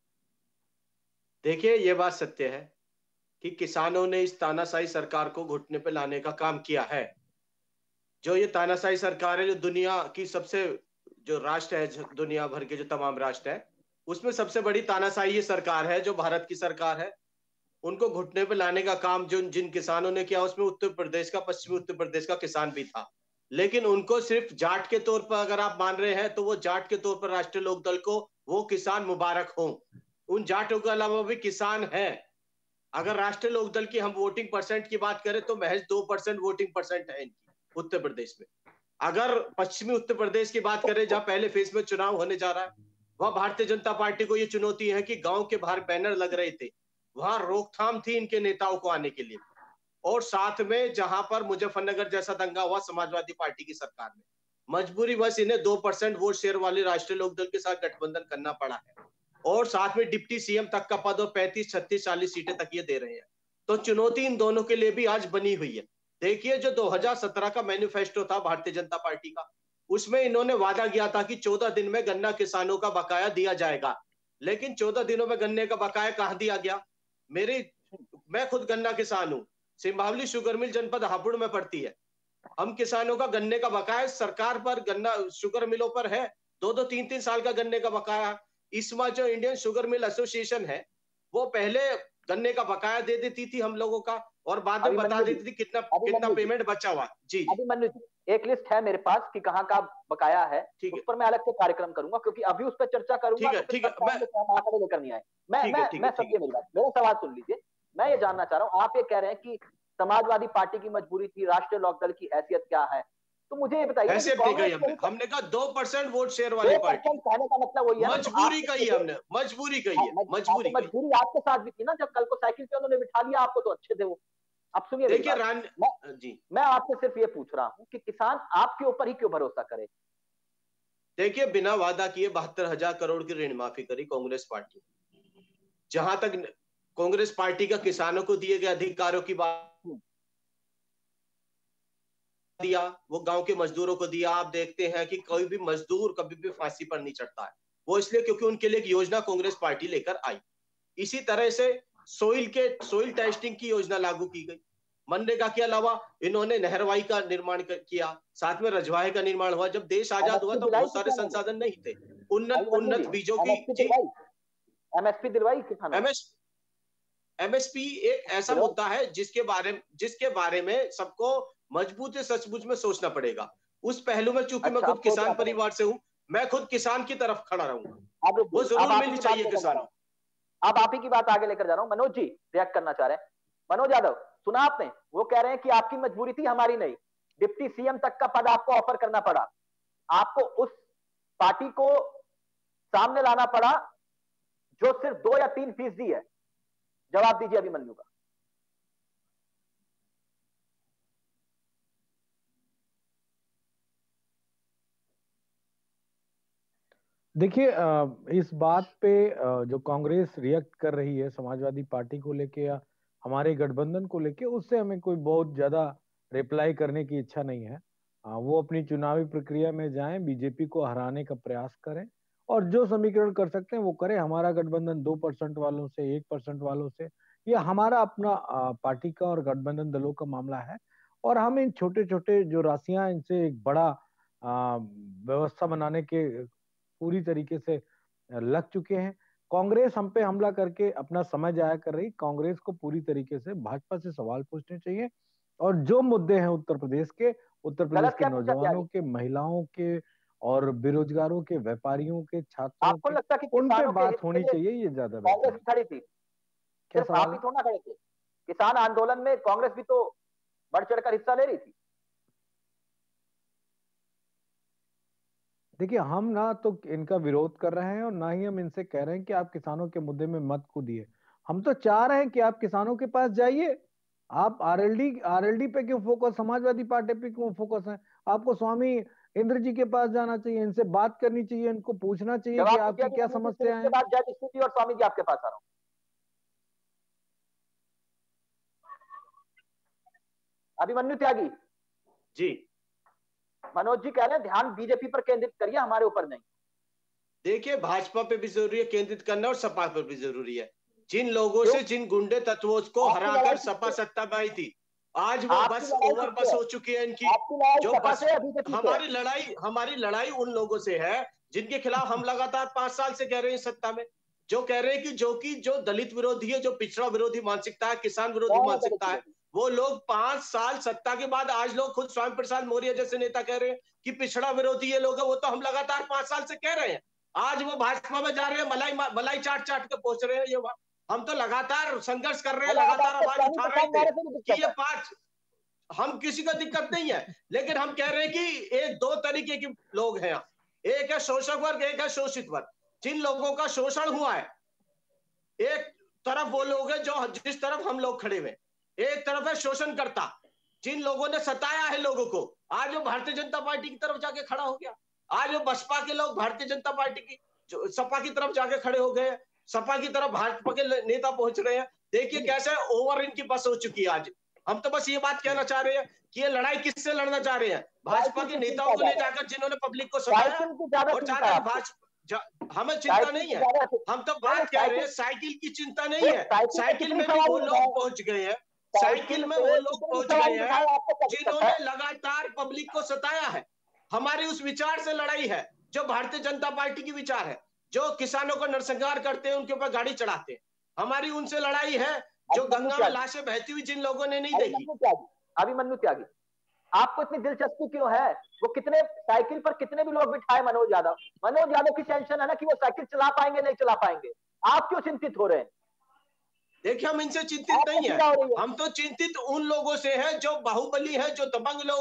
देखिए, ये बात सत्य है कि किसानों ने इस तानाशाही सरकार को घुटने पे लाने का काम किया है। जो ये तानाशाही सरकार है, जो दुनिया की सबसे जो राष्ट्र है, दुनिया भर के जो तमाम राष्ट्र है, उसमें सबसे बड़ी तानाशाही ये सरकार है जो भारत की सरकार है। उनको घुटने पे लाने का काम जो जिन किसानों ने किया, उसमें उत्तर प्रदेश का, पश्चिमी उत्तर प्रदेश का किसान भी था। लेकिन उनको सिर्फ जाट के तौर पर अगर आप मान रहे हैं तो वो जाट के तौर पर राष्ट्रीय लोकदल को वो किसान मुबारक हो। उन जाटों के अलावा भी किसान हैं। अगर राष्ट्रीय लोकदल की हम वोटिंग परसेंट की बात करें तो महज दो परसेंट वोटिंग परसेंट है इनकी उत्तर प्रदेश में। अगर पश्चिमी उत्तर प्रदेश की बात करें, जहां पहले फेज में चुनाव होने जा रहा है, वह भारतीय जनता पार्टी को ये चुनौती है कि गांव के बाहर बैनर लग रहे थे, वहां रोकथाम थी इनके नेताओं को आने के लिए। और साथ में जहां पर मुजफ्फरनगर जैसा दंगा हुआ समाजवादी पार्टी की सरकार में, मजबूरी बस इन्हें दो परसेंट वोट शेयर वाले राष्ट्रीय लोकदल के साथ गठबंधन करना पड़ा है। और साथ में डिप्टी सीएम तक का पद और पैंतीस छत्तीस चालीस सीटें तक ये दे रहे हैं। तो चुनौती इन दोनों के लिए भी आज बनी हुई है। देखिए, जो दो हज़ार सत्रह का मैनिफेस्टो था भारतीय जनता पार्टी का, उसमें इन्होंने वादा किया था कि चौदह दिन में गन्ना किसानों का बकाया दिया जाएगा। लेकिन चौदह दिनों में गन्ने का बकाया कहां दिया गया? मेरी मैं खुद गन्ना किसान हूं। सिंभावली शुगर मिल जनपद हापुड़ में पड़ती है। हम किसानों का गन्ने का बकाया सरकार पर, गन्ना शुगर मिलों पर है, दो दो तीन तीन साल का गन्ने का बकाया। इसमें जो इंडियन शुगर मिल एसोसिएशन है, वो पहले गन्ने का बकाया दे देती थी हम लोगों का और बाद में बता देती थी कितना कितना पेमेंट बचा हुआ। जी अभिमन्यु जी, एक लिस्ट है मेरे पास कि कहाँ का बकाया है, उस पर मैं अलग से कार्यक्रम करूंगा, क्योंकि अभी उस पर चर्चा करूंगा। ठीक है, ठीक है, मैं आंकड़े लेकर नहीं आए। मैं मैं मैं समझिए मेरी बात, मेरा सवाल सुन लीजिए। मैं ये जानना चाह रहा हूँ, आप ये कह रहे हैं कि समाजवादी पार्टी की मजबूरी थी, राष्ट्रीय लोकदल की हैसियत क्या है, तो मुझे ये बताइए, हैसियत नहीं कही हमने हमने कहा दो परसेंट वोट शेयर वाली पार्टी। कहने का मतलब वही है, मजबूरी कही है हमने, मजबूरी कही है, मजबूरी मजबूरी आपके साथ भी थी ना, जब कल को साइकिल पे उन्होंने बिठा लिया आपको तो अच्छे थे वो। अब सुनिए देखिए रान जी, मैं आपसे सिर्फ ये पूछ रहा हूं कि किसान आपके ऊपर ही क्यों भरोसा करे? देखिए बिना वादा किए बहत्तर हजार करोड़ की ऋण माफी करी कांग्रेस पार्टी। जहां तक कांग्रेस पार्टी का किसानों को दिए गए अधिकारों की बात दिया, वो गांव के मजदूरों को दिया। आप देखते हैं कि कोई भी मजदूर कभी भी फांसी पर नहीं चढ़ता है, वो इसलिए क्योंकि उनके लिए एक योजना कांग्रेस पार्टी लेकर आई। इसी तरह से सोइल के सोइल टेस्टिंग की योजना लागू की गई। मनरेगा के अलावा इन्होंने नहरवाई का निर्माण किया, साथ में रजवाहे का निर्माण हुआ। जब देश आजाद हुआ तो बहुत सारे संसाधन नहीं थे, उन्नत उन्नत बीजों की एमएसपी दिलवाई किसानों। एमएसपी एक ऐसा मुद्दा है जिसके बारे में जिसके बारे में सबको मजबूत सचमुच में सोचना पड़ेगा। उस पहलू में चूंकि मैं खुद किसान परिवार से हूं, मैं खुद किसान की तरफ खड़ा रहूंगा, वो जरूर मिलनी चाहिए किसानों। अब आप ही की बात आगे लेकर जा रहा हूं। मनोज जी रिएक्ट करना चाह रहे हैं। मनोज यादव, सुना आपने? वो कह रहे हैं कि आपकी मजबूरी थी, हमारी नहीं। डिप्टी सीएम तक का पद आपको ऑफर करना पड़ा, आपको उस पार्टी को सामने लाना पड़ा जो सिर्फ दो या तीन फीसदी है। जवाब दीजिए अभिमन्यु का। देखिए, इस बात पे जो कांग्रेस रिएक्ट कर रही है समाजवादी पार्टी को लेके या हमारे गठबंधन को लेके, उससे हमें कोई बहुत ज्यादा रिप्लाई करने की इच्छा नहीं है। वो अपनी चुनावी प्रक्रिया में जाएं, बीजेपी को हराने का प्रयास करें और जो समीकरण कर सकते हैं वो करें। हमारा गठबंधन दो परसेंट वालों से, एक परसेंट वालों से, ये हमारा अपना पार्टी का और गठबंधन दलों का मामला है। और हम इन छोटे छोटे जो राशियां, इनसे एक बड़ा व्यवस्था बनाने के पूरी तरीके से लग चुके हैं। कांग्रेस हम पे हमला करके अपना समय जाया कर रही। कांग्रेस को पूरी तरीके से भाजपा से सवाल पूछने चाहिए और जो मुद्दे हैं उत्तर प्रदेश के, उत्तर प्रदेश के नौजवानों के, महिलाओं के और बेरोजगारों के, व्यापारियों के, छात्रों आपको लगता है कि उन पे बात होनी चाहिए, ये ज्यादा कांग्रेस खड़ी थी? सिर्फ आप ही थोड़ा खड़े थे, किसान आंदोलन में कांग्रेस भी तो बढ़ चढ़कर हिस्सा ले रही थी। देखिए, हम ना तो इनका विरोध कर रहे हैं और ना ही हम इनसे कह रहे हैं कि आप किसानों के मुद्दे में मत कूदिए। हम तो चाह रहे हैं कि आप किसानों के पास जाइए। आप आरएलडी आरएलडी पे क्यों फोकस, समाजवादी पार्टी पे क्यों फोकस है? आपको स्वामी इंद्र जी के पास जाना चाहिए, इनसे बात करनी चाहिए, इनको पूछना चाहिए कि आपकी क्या समस्या है। और स्वामी जी आपके पास आ रहा हूं। अभिमन्यु त्यागी जी, मनोज जी कह रहे हैं ध्यान बीजेपी पर केंद्रित करिए, हमारे ऊपर नहीं। देखिए, भाजपा पे भी जरूरी है केंद्रित करना और सपा पर भी जरूरी है। जिन लोगों से, जिन गुंडे तत्वों को हराकर सपा सत्ता में आई थी, आज वो बस ओवर बस हो चुकी है इनकी। जो बस हमारी लड़ाई हमारी लड़ाई उन लोगों से है जिनके खिलाफ हम लगातार पांच साल से कह रहे हैं सत्ता में, जो कह रहे हैं कि जो कि जो दलित विरोधी है, जो पिछड़ा विरोधी मानसिकता है, किसान विरोधी मानसिकता है, वो लोग पांच साल सत्ता के बाद आज लोग खुद स्वामी प्रसाद मौर्य जैसे नेता कह रहे हैं कि पिछड़ा विरोधी ये लोग है। वो तो हम लगातार पांच साल से कह रहे हैं। आज वो भाजपा में जा रहे हैं, मलाई मलाई चाट चाट के पहुंच रहे हैं। ये हम तो लगातार संघर्ष कर रहे हैं, लगातार आवाज उठा रहे थे कि ये पांच, हम किसी को दिक्कत नहीं है, लेकिन हम कह रहे हैं कि एक दो तरीके के लोग हैं। एक है शोषक वर्ग, एक है शोषित वर्ग। जिन लोगों का शोषण हुआ है, एक तरफ वो लोग हैं जो जिस तरफ हम लोग खड़े हुए, एक तरफ है शोषणकर्ता, जिन लोगों ने सताया है लोगों को। आज वो भारतीय जनता पार्टी की तरफ जाके खड़ा हो गया। आज वो बसपा के लोग भारतीय जनता पार्टी की जो सपा की तरफ जाके खड़े हो गए। सपा की तरफ भाजपा के नेता पहुंच रहे हैं। देखिए कैसे ओवर इनकी बस हो चुकी है। आज हम तो बस ये बात कहना चाह रहे हैं कि ये लड़ाई किससे लड़ना चाह रहे हैं? भाजपा के नेताओं को ले जाकर जिन्होंने पब्लिक को सताया, और चाह रहे हैं भाजपा, हमें चिंता नहीं है। हम तो बात कह रहे हैं साइकिल की चिंता नहीं है। साइकिल में भी वो लोग पहुंच गए हैं, साइकिल में वो लोग पहुंच गए हैं जिन्होंने लगातार पब्लिक को सताया है। हमारी उस विचार से लड़ाई है जो भारतीय जनता पार्टी की विचार है, जो किसानों को नरसंहार करते हैं, उनके ऊपर गाड़ी चढ़ाते हैं। हमारी उनसे लड़ाई है जो गंगा में लाशें बहती हुई जिन लोगों ने नहीं देखी। अभिमन्यु त्यागी, आपको इतनी दिलचस्पी क्यों है? वो कितने साइकिल पर कितने भी लोग बिठाए मनोज यादव, मनोज यादव की टेंशन है ना कि वो साइकिल चला पाएंगे नहीं चला पाएंगे। आप क्यों चिंतित हो रहे हैं? देखिए, हम इनसे चिंतित नहीं है, हम तो चिंतित उन लोगों से हैं जो बाहुबली है, जो दबंग लोग हैं,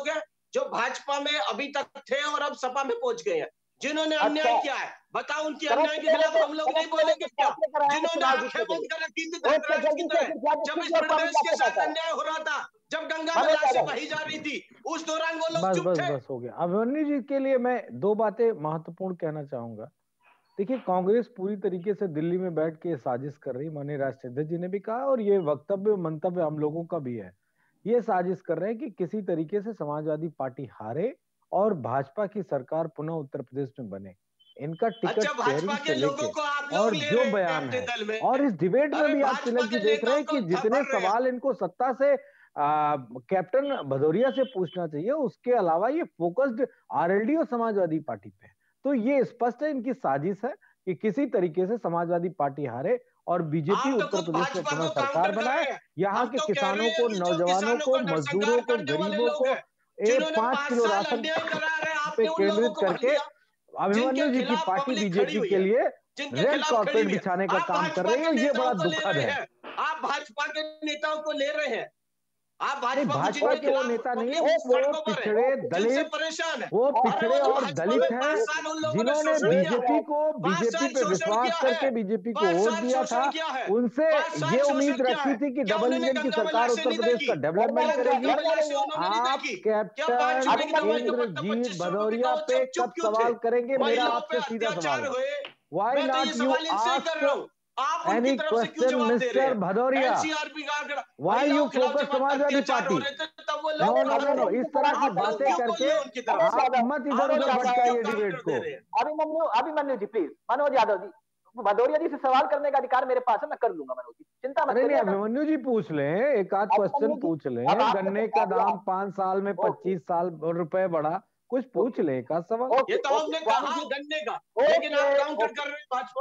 जो भाजपा में अभी तक थे और अब सपा में पहुंच गए हैं, जिन्होंने अन्याय अच्छा। किया है। बताओ उनके अन्याय के खिलाफ हम लोग नहीं बोलेंगे क्या? जिन्होंने आंखें बंद कर रखी थी धनराज की तरह, जब इस प्रदेश के साथ अन्याय हो रहा था, जब गंगा में लाशें बही जा रही थी, उस दौरान वो लोग बस चुप बस थे। बस हो गया। अभिमन्यु जी के लिए मैं दो बातें महत्वपूर्ण कहना चाहूंगा। देखिए, कांग्रेस पूरी तरीके से दिल्ली में बैठ के साजिश कर रही, माननीय राष्ट्रीय अध्यक्ष जी ने भी कहा और ये वक्तव्य मंतव्य हम लोगों का भी है। ये साजिश कर रहे हैं कि किसी तरीके से समाजवादी पार्टी हारे और भाजपा की सरकार पुनः उत्तर प्रदेश में बने। इनका टिकट अच्छा, भाजपा शेयरिंग के से लोगों लेके को आप लोग और ले जो रहे हैं बयान अपने है, दल में। और इस डिबेट में अरे भी आप भाजपा तिलक जी के देख रहे हैं नेताओं कि को जितने थप्पड़ रहे हैं। सवाल इनको सत्ता से आ, कैप्टन भदौरिया से पूछना चाहिए, उसके अलावा ये फोकस्ड आरएलडी और समाजवादी पार्टी पे है। तो ये स्पष्ट है इनकी साजिश है कि किसी तरीके से समाजवादी पार्टी हारे और बीजेपी आप तो उत्तर खुद प्रदेश में भाजपा पुनः को सरकार काउंटर कर बनाए, रहे हैं। यहाँ हम के तो कह रहे किसानों हैं को, कि जो नौजवानों किसानों को, का मजदूरों नरसंहार को, करने वाले गरीबों लोग को हैं, एक जिन्होंने पांच पांच किलो साल राशन अन्याय करा रहे हैं, पे आपने उन लोगों केंद्रित को भर करके लिया। अभिमन्यु जिनके जी की खिलाफ पार्टी पब्लिक खड़ी बीजेपी हुई के है, लिए जिनके रेड खिलाफ खड़ी कार्पेट हुई है, बिछाने का आप काम कर भाजपा रही है, के और ये बड़ा नेताओं को ले दुखद रहे है। हैं। आप भाजपा के नेताओं को ले रहे हैं। आप नहीं, भाजपा को भाजपा जिनके के वो खिलाफ नेता नहीं है, पब्लिक वो सड़कों पर है, पिछड़े जिनसे दलित, परेशान है। वो अरे पिछड़े वो और भाजपा दलित में हैं पांच साल उन लोगों ने जिन्होंने शोषण किया है। बीजेपी को पांच बीजेपी साल पे शोषण विश्वास किया करके है। बीजेपी को पांच वोट साल दिया था। शोषण किया है। उनसे पांच साल ये शोषण उम्मीद किया रखी है। थी कि क्या डबल उन्होंने इंजन की गंगा में सरकार लाशें उत्तर नहीं प्रदेश देखी? का डेवलपमेंट क्या करेगी। गंगा में लाशें उन्होंने नहीं आप देखी? क्या पांच कैप्टन रुपए की दवाई का इंद्रजीत पट्टा पच्चीस सौ रुपए भदौरिया का वो पे चुप चुप कब क्यों थे? सवाल करेंगे, मेरा महिलाओं पे आपसे सीधा अत्याचार सवाल है। हुए। वाई मैं तो ये नॉट यू सवाल इनसे ही कर रहा आस्क हूँ। आप उनकी एनी तरफ से क्यों क्वेश्चन जवाब दे रहे मिस्टर हैं? भदौरिया? एनसीआरपी का आंकड़ा, Why महिलाओं you के खिलाफ focus जब समाजवादी अत्याचार हो पार्टी? रहे थे तब वो नो लोग नो कहाँ नो नो थे? इस तरह की आप लोग बातें क्यों बोल करके रहे हो उनकी तरफ से? आप मत इधर आप उधर लोग भटकाइए क्यों डिबेट काउंटर को। दे रहे हैं? अभिमन्यु अभिमन्यु जी प्लीज, मनोज यादव जी, भदौरिया जी से सवाल करने का अधिकार मेरे पास है, मैं कर लूंगा मनोज जी, चिंता मत अरे नहीं, करिए। मैं- अभिमन्यु जी पूछ लें, एक आध क्वेश्चन अभिमन्यु जी, पूछ लें। अब आपने गन्ने तो का कहा दिया। दाम पांच साल में ओके। पच्चीस साल रुपए बढ़ा, कुछ पूछ ओके। लें एक आध सवाल। ओके, ये तो ओके, हमने स्वामी कहा जी, गन्ने का, ओके, लेकिन आप काउंटर ओके। कर रहे हैं भाजपा।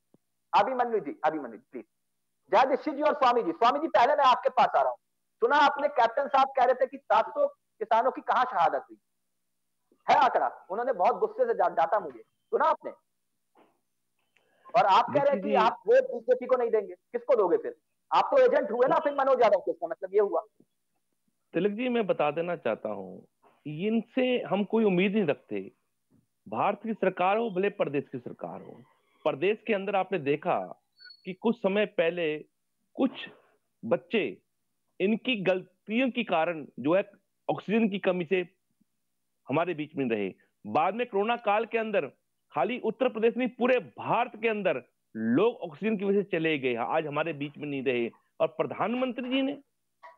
अभिमन्यु जी, अभिमन्यु जी प्लीज, जय दीक्षित जी और स्वामी जी। स्वामी जी, पहले मैं आपके पास आ रहा हूँ। सुना आपने कैप्टन साहब कह रहे थे कि सात सौ किसानों की कहां शहादत हुई है, आंकड़ा उन्होंने बहुत गुस्से से डांटा मुझे, सुना आपने? और आप कह रहे हैं कि आप वोट बीजेपी को नहीं देंगे, किसको दोगे फिर? आप तो एजेंट हुए ना फिर मनोज यादव के, इसका मतलब ये हुआ। तिलक जी, मैं बता देना चाहता हूँ, इनसे हम कोई उम्मीद नहीं रखते। भारत की सरकार हो, भले प्रदेश की सरकार हो, प्रदेश के अंदर आपने देखा कि कुछ समय पहले कुछ बच्चे इनकी गलतियों के कारण जो है ऑक्सीजन की कमी से हमारे बीच में रहे। बाद में कोरोना काल के अंदर खाली उत्तर प्रदेश नहीं, पूरे भारत के अंदर लोग ऑक्सीजन की वजह से चले गए, आज हमारे बीच में नहीं रहे। और प्रधानमंत्री जी ने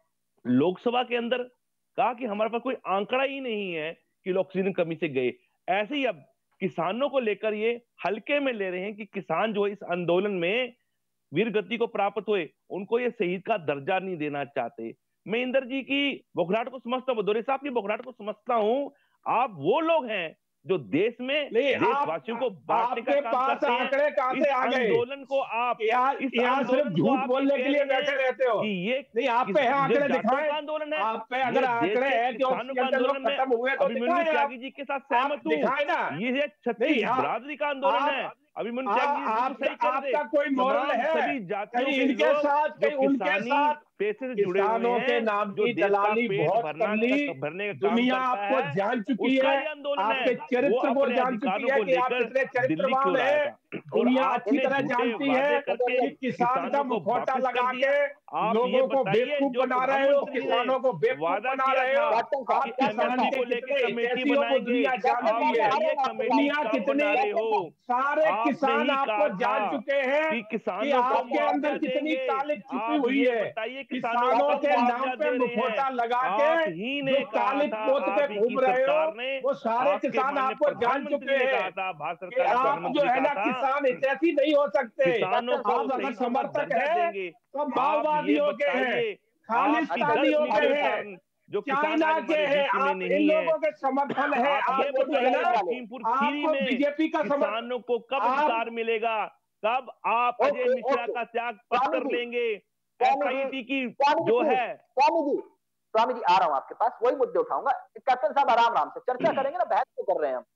लोकसभा के अंदर कहा कि हमारे पास कोई आंकड़ा ही नहीं है कि लोग ऑक्सीजन कमी से गए। ऐसे ही अब किसानों को लेकर ये हल्के में ले रहे हैं कि किसान जो है इस आंदोलन में वीर गति को प्राप्त हुए, उनको ये शहीद का दर्जा नहीं देना चाहते। मैं इंदर जी की बौखलाहट को समझता हूँ, भदौरिया साहब की बौखलाहट को समझता हूँ। आप वो लोग हैं जो देश में देशवासियों को बांटने का काम करते हैं। आंकड़े कहां से आ गए? आंदोलन को आप यहाँ यहाँ सिर्फ झूठ बोलने के लिए बैठे रहते हो कि ये नहीं, आप पे है आंकड़े दिखाएं। आंदोलन है, आप पे अगर आंकड़े हैं कि ऑक्सीजन के लोग खत्म हुए तो दिखाएं। त्यागी जी के साथ सहमत हूँ, दिखाए ना। ये छत्तीस बरादरी का आंदोलन है। अभिमन्यु त्यागी जी आपका कोई मॉरल है? सभी जातियों के इनके साथ जो उनके साथ पैसे से जुड़े किसानों हुए के हैं, नाम जो की देश का दलाली पेट बहुत भरना कर ली, भरने का काम दुनिया करता आपको है, जान चुकी उसका है, ये आंदोलन है। आपके चरित्र वो को अपने जान चुकी अधिकारों है को कि आप लेकर कितने दिल्ली क्यों चरित्रवान रहा हैं। था। दुनिया और अच्छी आपने तरह झूठे जानती वादे है करके कि किसान का किसानों को मुखौटा वापस लगा कर दिया। के आप लोगों ये को बताइए, बेवकूफ जो बना रहे हो, प्रधानमंत्री ने किसानों को बेवकूफ वादा बना किया रहे हो। था आप कि किसान एमएसपी के को लेकर कितने कमेटी कैसियों को बनाएंगे, दुनिया आप जानती है। बताइए कमेटी दुनिया कब कितनी बना रहे हो? सारे आपने किसान ही आपको कहा जान था चुके हैं कि कि किसानों को आपके मुआवजा अंदर कितनी देंगे। कालिक छिपी आप हुई ये है। बताइए किसानों को किसानों कब के नाम मुआवजा पे दे रहे मुखौटा हैं? लगा आप के ही जो ने कहा कालिक था, पोत के आप ही घूम की रहे हो, सरकार ने, वो सारे आपके किसान माननीय आपको जान प्रधानमंत्री चुके ने हैं कहा था, भारत कि सरकार के आप जो प्रधानमंत्री है ने ना कहा था किसान ऐसी नहीं हो सकते। किसानों को आप अगर शहीदों का समर्थक दर्जा है देंगे। तो आप ये माओवादियों के हैं, बताइए, आपकी खालिस्तानियों गलती के के हैं, कारण जो किसान चाइना आज के हमारे हैं, बीच में आप इन नहीं है। लोगों के समर्थन है। आप ये आपको जो है बताइए, ना लखीमपुर खीरी आपको में बीजेपी का समर्थन, किसानों को कब आप- अधिकार मिलेगा? कब आप अजय ओके, मिश्रा ओके। का त्याग पत्र स्वामी जी, लेंगे? स्वामी जी, एसआईटी की स्वामी जी, जो please, है स्वामी जी, स्वामी जी आ रहा हूं आपके पास, वही मुद्दे उठाऊंगा। कैप्टन साहब आराम आराम से चर्चा करेंगे ना, बहस क्यों कर रहे हैं हम?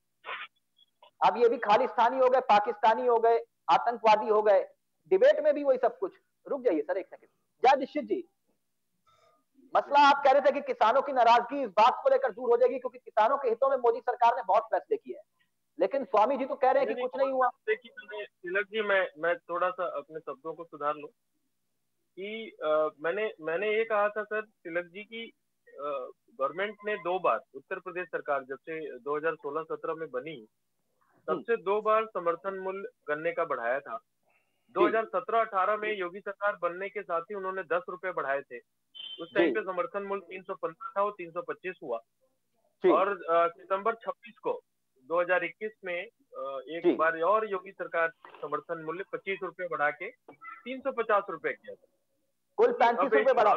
अब ये भी खालिस्तानी हो गए, पाकिस्तानी हो गए, आतंकवादी हो गए, डिबेट में भी वही सब कुछ। रुक जाइए सर एक सेकंड। जय दीक्षित जी, मसला आप कह रहे थे कि किसानों की नाराजगी इस बात को लेकर दूर हो जाएगी क्योंकि किसानों के हितों में मोदी सरकार ने बहुत फैसले किए हैं, लेकिन स्वामी जी तो कह रहे हैं कि कुछ नहीं हुआ। देखिए तिलक जी, मैं मैं थोड़ा सा अपने शब्दों को सुधार लूं कि आ, मैंने मैंने ये कहा था सर तिलक जी की गवर्नमेंट ने दो बार, उत्तर प्रदेश सरकार जब से दो हज़ार सोलह सत्रह में बनी तब से दो बार समर्थन मूल्य गन्ने का बढ़ाया था। दो हज़ार सत्रह अठारह में योगी सरकार बनने के साथ ही उन्होंने दस रुपए बढ़ाए थे। उस टाइम पे समर्थन मूल्य तीन सौ पंद्रह था, वो तीन सौ पच्चीस हुआ। और सितंबर छब्बीस को दो हज़ार इक्कीस में एक बार और योगी सरकार समर्थन मूल्य पच्चीस रुपए बढ़ा के तीन सौ पचास रुपए किया था, कुल पैंतीस रुपए बढ़ा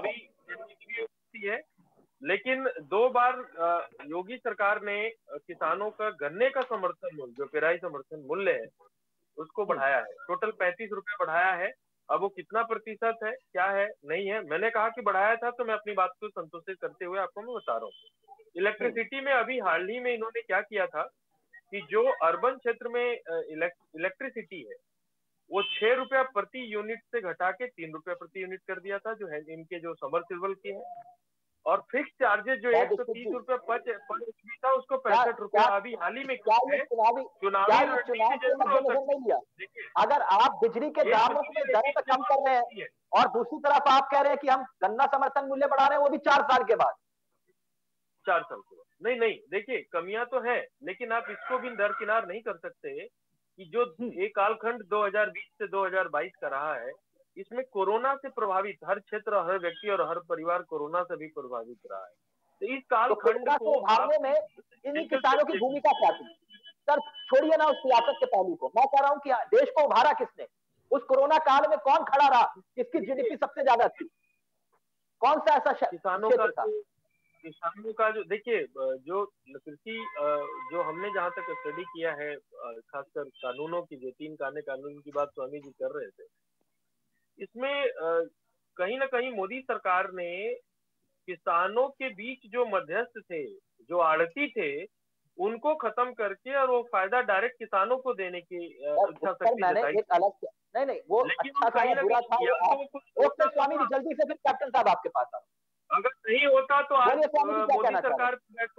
है। लेकिन दो बार योगी सरकार ने किसानों का गन्ने का समर्थन मूल्य, जो पेराई समर्थन मूल्य है, उसको बढ़ाया है। टोटल पैंतीस रुपए बढ़ाया है। अब वो कितना प्रतिशत है, क्या है, नहीं है, मैंने कहा कि बढ़ाया था तो मैं अपनी बात को संतुष्ट करते हुए आपको मैं बता रहा हूँ। इलेक्ट्रिसिटी में अभी हाल ही में इन्होंने क्या किया था कि जो अर्बन क्षेत्र में इलेक्ट्रिसिटी है वो छह रुपया प्रति यूनिट से घटा के तीन रुपया प्रति यूनिट कर दिया था, जो है इनके जो समरसेबल के हैं। और फिक्स चार्जेस जो एक सौ तीस रुपया पर था उसको पैंसठ रुपया अभी हाल ही में क्या ये चुनावी चुनाव के मद्देनजर नहीं लिया? अगर आप बिजली के दामों में दरें तो कम कर रहे हैं और दूसरी तरफ आप कह रहे हैं कि हम गन्ना समर्थन मूल्य बढ़ा रहे हैं, वो भी चार साल के बाद। चार साल के बाद नहीं नहीं देखिए कमियां तो है, लेकिन आप इसको भी दरकिनार नहीं कर सकते कि जो एक कालखंड दो हज़ार बीस से दो हज़ार बाईस का रहा है, इसमें कोरोना से प्रभावित हर क्षेत्र, हर व्यक्ति और हर परिवार कोरोना से भी प्रभावित रहा है। तो इस कालखंड को उभारने में इन्हीं किसानों की भूमिका क्या थी? सर छोड़िए ना उस सियासत के पहलू को, मैं कह रहा हूँ कि देश को उभारा किसने? उस कोरोना काल में कौन खड़ा रहा? किसकी जीडीपी सबसे ज्यादा थी? कौन सा ऐसा किसानों का था? किसानों का जो देखिए, जो कृषि जो हमने जहां तक स्टडी किया है, खासकर कानूनों की, जो तीन काने कानून की बात स्वामी जी कर रहे थे, इसमें कहीं ना कहीं मोदी सरकार ने किसानों के बीच जो मध्यस्थ थे, जो आड़ती थे, उनको खत्म करके और वो फायदा डायरेक्ट किसानों को देने की इच्छा शक्ति जताई। एक अलग नहीं नहीं वो अच्छा था या बुरा था, ओके स्वामी जी जल्दी से फिर कैप्टन साहब आपके पास आ। अगर नहीं होता तो आज मोदी सरकार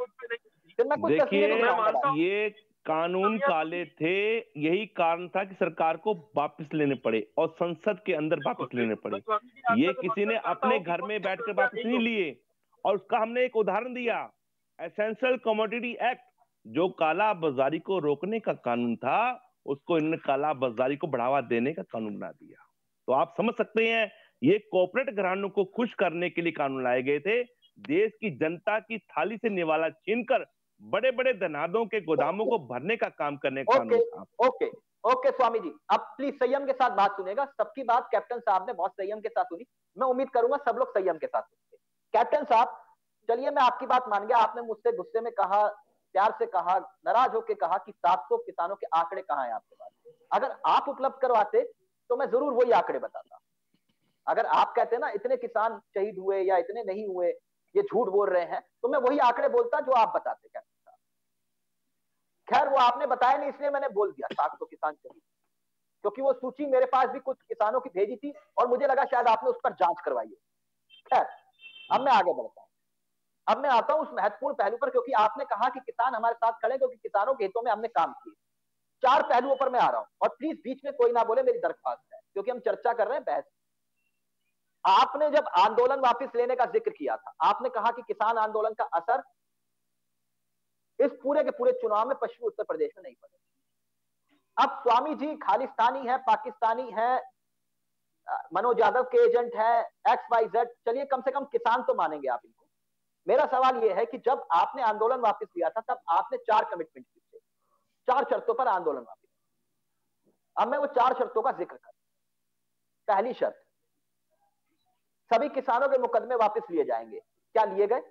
देखिए ये कानून काले थे, यही कारण था कि सरकार को वापस लेने पड़े और संसद के अंदर वापस लेने पड़े। ये किसी ने अपने घर में बैठकर वापस नहीं लिए। और उसका हमने एक उदाहरण दिया, एसेंशियल कमोडिटी एक्ट, जो काला बाजारी को रोकने का कानून था, उसको इन्होंने काला बाजारी को बढ़ावा देने का कानून बना दिया। तो आप समझ सकते हैं ये कॉर्पोरेट घरानों को खुश करने के लिए कानून लाए गए थे। देश की जनता की थाली से निवाला छीनकर बड़े बड़े धनादों के गोदामों को भरने का काम करने का कानून था। ओके ओके स्वामी जी, अब प्लीज संयम के साथ बात सुनेगा। सबकी बात कैप्टन साहब ने बहुत संयम के साथ सुनी, मैं उम्मीद करूंगा सब लोग संयम के साथ सुनेंगे। कैप्टन साहब चलिए, मैं आपकी बात मान गया, आपने मुझसे गुस्से में कहा, प्यार से कहा, नाराज होकर कहा कि सात सौ किसानों के आंकड़े कहां हैं आपके पास? अगर आप उपलब्ध करवाते तो मैं जरूर वही आंकड़े बताता। अगर आप कहते ना इतने किसान शहीद हुए या इतने नहीं हुए, ये झूठ बोल रहे हैं, तो मैं वही आंकड़े बोलता जो आप बताते कैप्टन साहब। खैर वो आपने बताया नहीं, इसलिए मैंने बोल दिया सात सौ किसान शहीद, क्योंकि वो सूची मेरे पास भी कुछ किसानों की भेजी थी और मुझे लगा शायद आपने उस पर जांच करवाई है। खैर अब मैं आगे बढ़ता हूं, अब मैं आता हूं उस महत्वपूर्ण पहलू पर, क्योंकि आपने कहा कि किसान हमारे साथ खड़े क्योंकि किसानों के हितों में हमने काम किए। चार पहलुओं पर मैं आ रहा हूं और प्लीज बीच में कोई ना बोले, मेरी दरख्वास्त है, क्योंकि हम चर्चा कर रहे हैं बहस। आपने जब आंदोलन वापस लेने का जिक्र किया था, आपने कहा कि किसान आंदोलन का असर इस पूरे के पूरे चुनाव में पश्चिमी उत्तर प्रदेश में नहीं पड़ेगा। अब स्वामी जी खालिस्तानी है, पाकिस्तानी है, मनोज यादव के एजेंट है, एक्स वाई जेड, चलिए कम से कम किसान तो मानेंगे आप इनको। मेरा सवाल यह है कि जब आपने आंदोलन वापस लिया था तब आपने चार कमिटमेंट किए थे, चार शर्तों पर आंदोलन वापस। अब मैं वो चार शर्तों का जिक्र कर। पहली शर्त, सभी किसानों के मुकदमे वापस लिए जाएंगे। क्या लिए गए?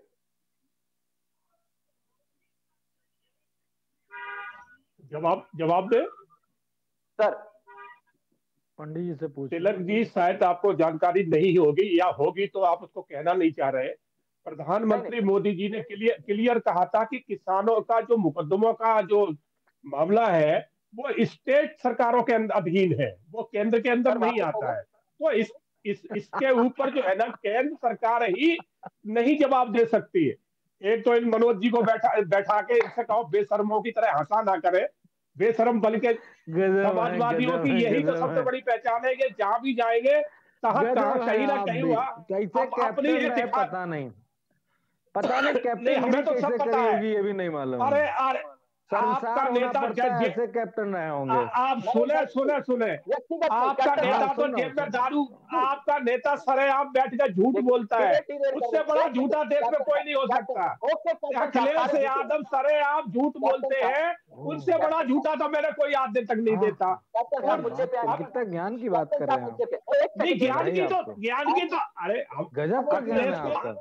जवाब जवाब दे सर। पंडित जी से पूछ। तिलक जी शायद आपको जानकारी नहीं होगी, या होगी तो आप उसको कहना नहीं चाह रहे। प्रधानमंत्री मोदी जी ने क्लियर क्लियर कहा था कि किसानों का जो मुकदमों का जो मामला है वो स्टेट सरकारों के अधीन है, वो केंद्र के अंदर नहीं आता है। तो इस इस इसके ऊपर जो है ना केंद्र सरकार ही नहीं जवाब दे सकती है। एक तो इन मनोज जी को बैठा बैठा के इनसे कहो बेशर्मों की तरह हंसा ना करे, बेशरम बन के। समाजवादियों की यही तो सबसे बड़ी पहचान है कि जहां भी जाएंगे तहां कहां कहीं ना कहीं वहां कैसे अपनी कैप्टन रहे पता नहीं, पता नहीं कैप्टन हमें तो सब पता है, ये भी नहीं मालूम। अरे अरे आपका नेता ऐसे कैप्टन रहे होंगे। आप सुने सुने सुने आपका नेता तो जेब में दारू, आपका नेता सरेआम बैठ कर झूठ बोलता है, उससे बड़ा झूठा देश में कोई नहीं हो सकता। अखिलेश यादव सरेआम झूठ बोलते हैं, उनसे बड़ा झूठा तो मैंने कोई आज दिन तक नहीं देता। कितना ज्ञान की बात कर रहे हैं, नहीं ज्ञान की तो ज्ञान की तो अरे गजब अखिलेश को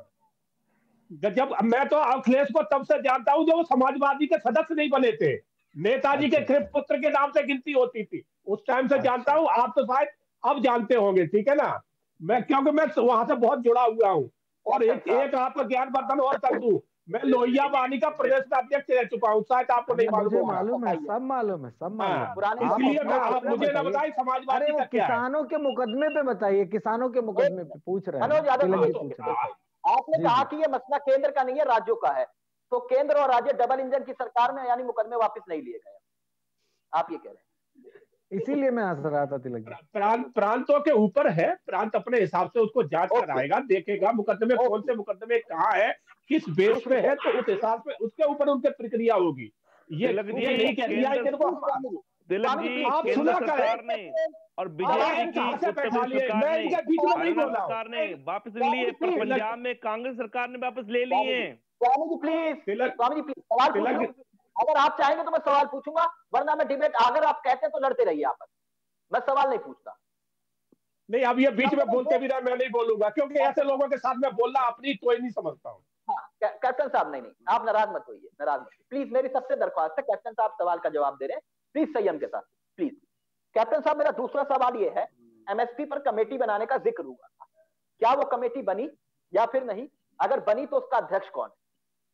जब मैं तो अखिलेश को तब से जानता हूं जब वो समाजवादी के सदस्य नहीं बने थे, नेताजी के कृप पुत्र के नाम से गिनती होती थी, उस टाइम से जानता हूं। आप तो शायद अब जानते होंगे, ठीक है ना, मैं क्योंकि मैं वहां से बहुत जुड़ा हुआ हूं। और एक एक आपका ज्ञान वर्धन और कर दूं, मैं लोहिया वाणी का प्रदेश का अध्यक्ष रह चुका हूँ, शायद आपको नहीं मालूम। मालूम है, सब मालूम है, सब मालूम। इसलिए मैं आप मुझे ना बताइए समाजवादी का क्या है। किसानों के मुकदमे पे बताइए, किसानों के मुकदमे पे पूछ रहे हैं। आपने कहा कि ये मसला केंद्र का नहीं है, राज्यों का है, तो केंद्र और राज्य डबल इंजन की सरकार में यानी मुकदमे वापस नहीं लिए गए, आप ये कह रहे हैं। इसीलिए मैं हंस रहा था तिलक जी। प्रांत प्रांतों के ऊपर है, प्रांत अपने हिसाब से उसको जांच कराएगा, देखेगा मुकदमे कौन से मुकदमे कहाँ है, किस बेस पे है, तो उस हिसाब से उसके ऊपर उनकी प्रक्रिया होगी। ये नहीं कह दिया तिलक जी, आप केंद्र सुना सरकार ने और बीजेपी की उत्तर प्रदेश सरकार ने वापस ले लिए, पर पंजाब में कांग्रेस सरकार ने वापस ले लिए हैं। स्वामी जी प्लीज, स्वामी जी प्लीज सवाल पूछूं, अगर आप चाहेंगे तो मैं सवाल पूछूंगा, वरना मैं डिबेट, अगर आप कहते हैं तो लड़ते रहिए आपस, मैं सवाल नहीं पूछता। नहीं, अब ये बीच में बोलते भी रहा, मैं नहीं बोलूंगा, क्योंकि ऐसे लोगों के साथ में बोलना अपनी कोई नहीं समझता हूँ। कैप्टन साहब नहीं नहीं आप नाराज मत होइए, नाराज मत, प्लीज मेरी सबसे दरख्वास्त है, कैप्टन साहब सवाल का जवाब दे रहे हैं, प्लीज संयम के साथ प्लीज। कैप्टन साहब मेरा दूसरा सवाल ये है, एमएसपी पर कमेटी बनाने का जिक्र हुआ था, क्या वो कमेटी बनी या फिर नहीं? अगर बनी तो उसका अध्यक्ष कौन है?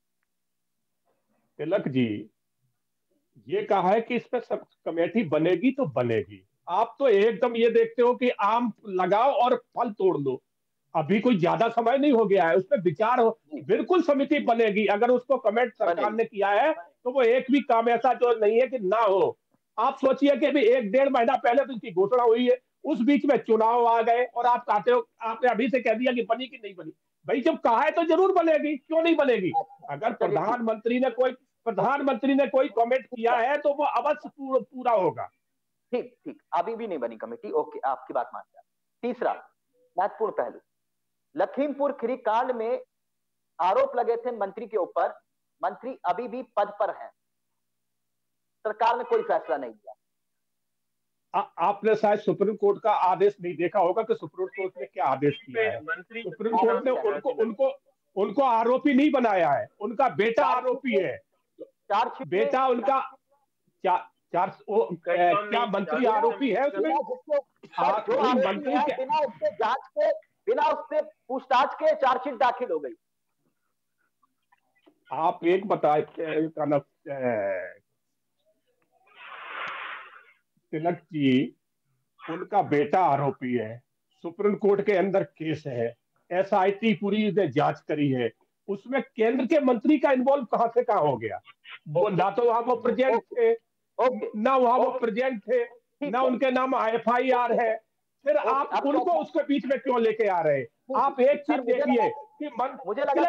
तिलक जी, ये कहा है कि इस पर सब कमेटी बनेगी तो बनेगी। आप तो एकदम ये देखते हो कि आम लगाओ और फल तोड़ लो, अभी कोई ज्यादा समय नहीं हो गया है, उस पर विचार हो, बिल्कुल समिति बनेगी। अगर उसको कमेंट सरकार ने किया है तो वो एक भी काम ऐसा जो नहीं है कि ना हो। आप सोचिए कि अभी एक डेढ़ महीना पहले तो इसकी घोषणा हुई है, उस बीच में चुनाव आ गए और आप कहते हो, आपने अभी से कह दिया कि बनी कि नहीं बनी। भाई जब कहा है तो जरूर बनेगी, क्यों नहीं बनेगी? अगर प्रधानमंत्री ने कोई प्रधानमंत्री ने कोई कमेंट किया है तो वो अवश्य पूरा होगा। ठीक ठीक, अभी भी नहीं बनी कमेटी, ओके, आपकी बात मान लिया। तीसरा महत्वपूर्ण पहलू, लखीमपुर खीरी कांड में आरोप लगे थे मंत्री के ऊपर, मंत्री अभी भी पद पर हैं, सरकार ने कोई फैसला नहीं लिया। आ, आपने शायद सुप्रीम कोर्ट का आदेश नहीं देखा होगा कि सुप्रीम कोर्ट ने क्या आदेश किया है। सुप्रीम कोर्ट ने उनको उनको उनको आरोपी नहीं बनाया है, उनका बेटा आरोपी है, बेटा उनका चार चार क्या मंत्री आरोपी है उसमें? मंत्री बिना उसके जांच के, बिना उससे पूछताछ के चार्जशीट दाखिल हो गई। आप एक बताए तिलक जी, उनका बेटा आरोपी है, सुप्रीम कोर्ट के अंदर केस है, एसआईटी पूरी ने जांच करी है, उसमें केंद्र के मंत्री का इन्वॉल्व कहां से कहां हो गया? वो ना तो वहां वो प्रेजेंट थे, ना वहां वो प्रेजेंट थे, ना उनके नाम एफ आई आर है, फिर आप उनको उसके बीच में क्यों लेके आ रहे हैं? आप एक चीज देखिए कि मुझे लगा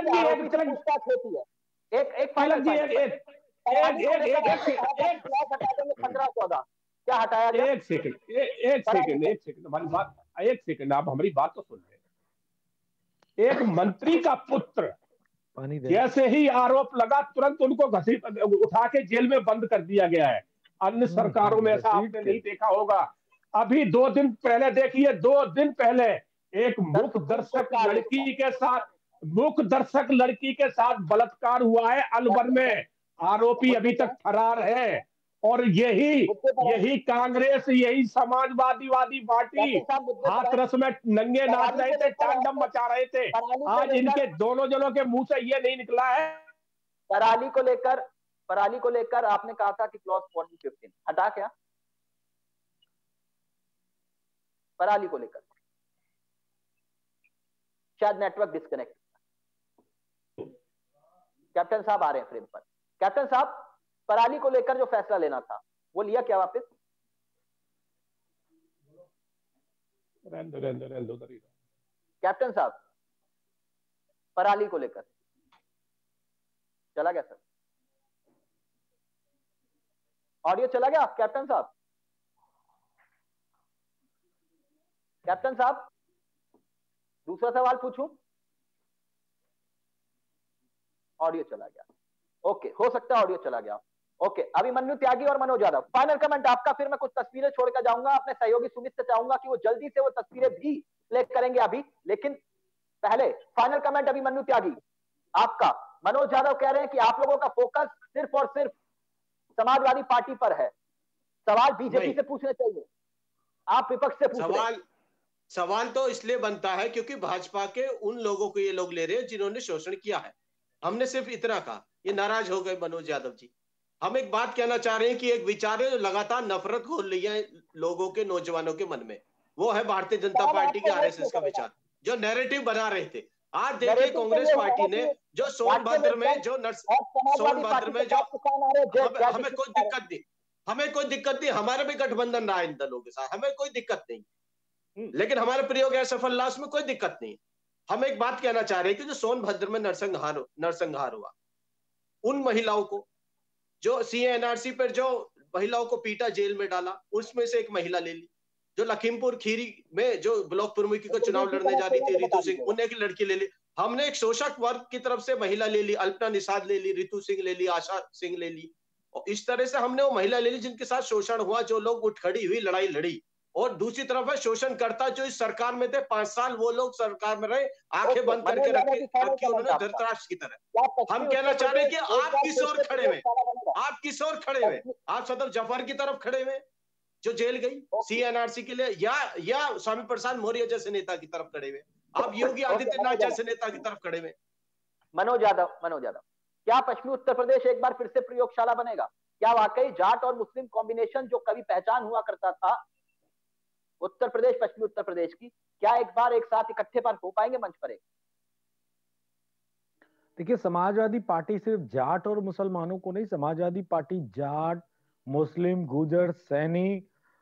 एक एक फाइनल जी एक एक एक एक एक पंद्रह चौदह क्या हटाया गया? एक सेकंड एक सेकंड एक सेकंड हमारी बात एक सेकंड आप हमारी बात तो सुन रहे। एक मंत्री का पुत्र जैसे ही आरोप लगा तुरंत उनको घसीट उठा के जेल में बंद कर दिया गया है। अन्य सरकारों में ऐसा आपने नहीं देखा होगा। अभी दो दिन पहले देखिए, दो दिन पहले एक मूक दर्शक लड़की के साथ मूक दर्शक लड़की के साथ बलात्कार हुआ है अलवर में, आरोपी अभी तक फरार है। और यही यही कांग्रेस, यही समाजवादीवादी पार्टी हाथरस में नंगे नाच रहे थे, तांडव मचा रहे थे। आज इनके दोनों जनों के मुंह से ये नहीं निकला है। पराली को लेकर पराली को लेकर आपने कहा था कि क्लॉज फोर्टीन फिफ्टीन हटा क्या? पराली को लेकर शायद नेटवर्क डिस्कनेक्ट। कैप्टन साहब आ रहे हैं फ्रेम पर। कैप्टन साहब, पराली को लेकर जो फैसला लेना था वो लिया क्या वापस? रहने रहने रहने उधर ही। कैप्टन साहब, पराली को लेकर चला गया सर? ऑडियो चला गया कैप्टन साहब? कैप्टन साहब, दूसरा सवाल पूछूं? ऑडियो चला गया। ओके, हो सकता है ऑडियो चला गया। ओके, अभिमन्यु त्यागी और मनोज यादव, फाइनल कमेंट आपका, फिर मैं कुछ तस्वीरें छोड़कर जाऊंगा। अपने सहयोगी सुमित से चाहूंगा कि वो जल्दी से वो तस्वीरें भी प्ले करेंगे अभी, लेकिन पहले फाइनल कमेंट अभिमन्यु त्यागी आपका। मनोज यादव कह रहे हैं कि आप लोगों का फोकस सिर्फ और सिर्फ समाजवादी पार्टी पर है, सवाल बीजेपी से पूछने चाहिए, आप विपक्ष से पूछ रहे हैं। सवाल सवाल तो इसलिए बनता है क्योंकि भाजपा के उन लोगों को ये लोग ले रहे हैं जिन्होंने शोषण किया है। हमने सिर्फ इतना कहा, ये नाराज हो गए मनोज यादव जी। हम एक बात कहना चाह रहे हैं कि एक विचार है जो लगातार नफरत घोल रही है लोगों के, नौजवानों के मन में, वो है भारतीय जनता पार्टी के आरएसएस का विचार, जो नैरेटिव बना रहे थे। आज देखिए कांग्रेस पार्टी ने जो सोनभद्र में जो सोनभद्र में जो हमें, हमें कोई दिक्कत नहीं, हमें कोई दिक्कत नहीं, हमारे भी गठबंधन रहा इन दलों के साथ, हमें कोई दिक्कत नहीं, लेकिन हमारे प्रयोग असफल रहा, उसमें कोई दिक्कत नहीं। हम एक बात कहना चाह रहे हैं कि जो सोनभद्र में नरसंहार नरसंहार हुआ, उन महिलाओं को जो सीएनआरसी पर जो महिलाओं को पीटा, जेल में डाला, उसमें से एक महिला ले ली। जो लखीमपुर खीरी में जो ब्लॉक प्रमुखी को चुनाव लड़ने जा रही थी रितु सिंह, उन्हें एक लड़की ले ली। हमने एक शोषक वर्ग की तरफ से महिला ले ली, अल्पना निषाद ले ली, रितु सिंह ले ली, आशा सिंह ले ली, और इस तरह से हमने वो महिला ले ली जिनके साथ शोषण हुआ, जो लोग उठ खड़ी हुई, लड़ाई लड़ी। और दूसरी तरफ है शोषणकर्ता जो इस सरकार में थे, पांच साल वो लोग सरकार में रहे, आंखें बंद करके रखी रखी उन्होंने धृतराष्ट्र की तरह। हम कहना चाह रहे हैं कि आप किस ओर खड़े हुए, आप किस ओर खड़े हुए? आप सदर जफर की तरफ खड़े हुए जो जेल गई सीएनआरसी के लिए, या या स्वामी प्रसाद मौर्य जैसे नेता की तरफ खड़े हुए, आप योगी आदित्यनाथ जैसे नेता की तरफ खड़े हुए? मनोज यादव, मनोज यादव, क्या पश्चिमी उत्तर प्रदेश एक बार फिर से प्रयोगशाला बनेगा? क्या वाकई जाट और मुस्लिम कॉम्बिनेशन जो कभी पहचान हुआ करता था उत्तर प्रदेश, पश्चिमी उत्तर प्रदेश की, क्या एक बार एक साथ इकट्ठे पर हो पाएंगे मंच पर? एक देखिए, समाजवादी पार्टी सिर्फ जाट और मुसलमानों को नहीं, समाजवादी पार्टी जाट, मुस्लिम, गुजर, सैनी,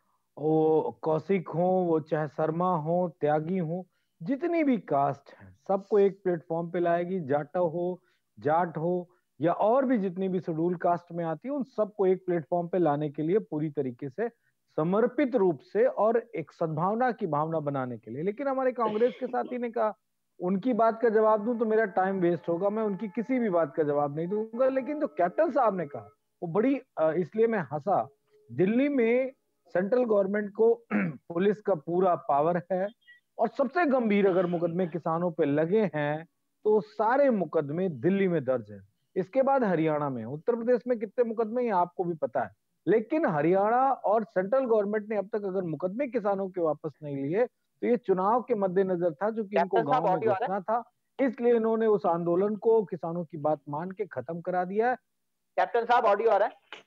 वो कौशिक हो, वो चाहे शर्मा हो, त्यागी हो, जितनी भी कास्ट है सबको एक प्लेटफॉर्म पे लाएगी। जाटा हो, जाट हो, या और भी जितनी भी शेड्यूल कास्ट में आती है, उन सबको एक प्लेटफॉर्म पे लाने के लिए पूरी तरीके से समर्पित रूप से और एक सद्भावना की भावना बनाने के लिए। लेकिन हमारे कांग्रेस के साथी ने कहा उनकी बात का जवाब दूं तो मेरा टाइम वेस्ट होगा, मैं उनकी किसी भी बात का जवाब नहीं दूंगा। लेकिन जो कैप्टन साहब ने कहा वो बड़ी, इसलिए मैं हंसा। दिल्ली में सेंट्रल गवर्नमेंट को पुलिस का पूरा पावर है, और सबसे गंभीर अगर मुकदमे किसानों पे लगे हैं तो सारे मुकदमे दिल्ली में दर्ज है। इसके बाद हरियाणा में, उत्तर प्रदेश में कितने मुकदमे हैं आपको भी पता है, लेकिन हरियाणा और सेंट्रल गवर्नमेंट ने अब तक अगर मुकदमे किसानों के वापस नहीं लिए तो ये चुनाव के मद्देनजर था, जो कि इनको गांव में घुसना था, इसलिए इन्होंने उस आंदोलन को किसानों की बात मान के खत्म करा दिया है। कैप्टन साहब ऑडियो आ रहा है?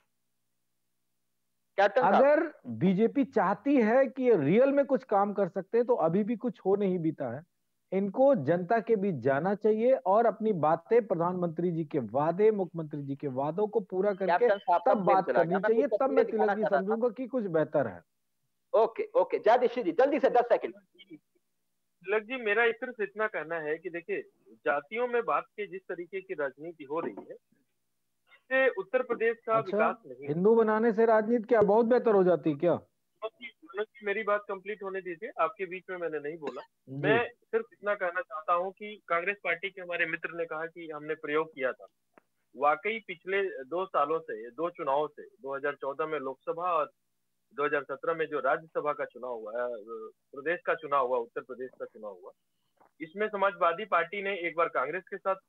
कैप्टन अगर बीजेपी चाहती है कि ये रियल में कुछ काम कर सकते हैं तो अभी भी कुछ हो नहीं बीता है। इनको जनता के बीच जाना चाहिए और अपनी बातें, प्रधानमंत्री जी के वादे, मुख्यमंत्री जी के वादों को पूरा करके तब बात करनी चाहिए, तब मैं तिलक जी समझूंगा कि कुछ बेहतर है। ओके ओके, जयदीशी जी जल्दी से दस सेकंड। तिलक जी, मेरा सिर्फ इतना कहना है कि देखिए, जातियों में बात के जिस तरीके की राजनीति हो रही है, इससे उत्तर प्रदेश का अच्छा, विकास नहीं। हिंदू बनाने से राजनीति क्या बहुत बेहतर हो जाती क्या? मेरी बात कंप्लीट होने दीजिए, आपके बीच में मैंने नहीं बोला। मैं सिर्फ इतना कहना चाहता हूं कि कांग्रेस पार्टी के हमारे मित्र ने कहा कि हमने प्रयोग किया था। वाकई पिछले दो सालों से, दो चुनावों से, दो हज़ार चौदह में लोकसभा और दो हज़ार सत्रह में जो राज्यसभा का चुनाव हुआ, प्रदेश का चुनाव हुआ, उत्तर प्रदेश का चुनाव हुआ, इसमें समाजवादी पार्टी ने एक बार कांग्रेस के साथ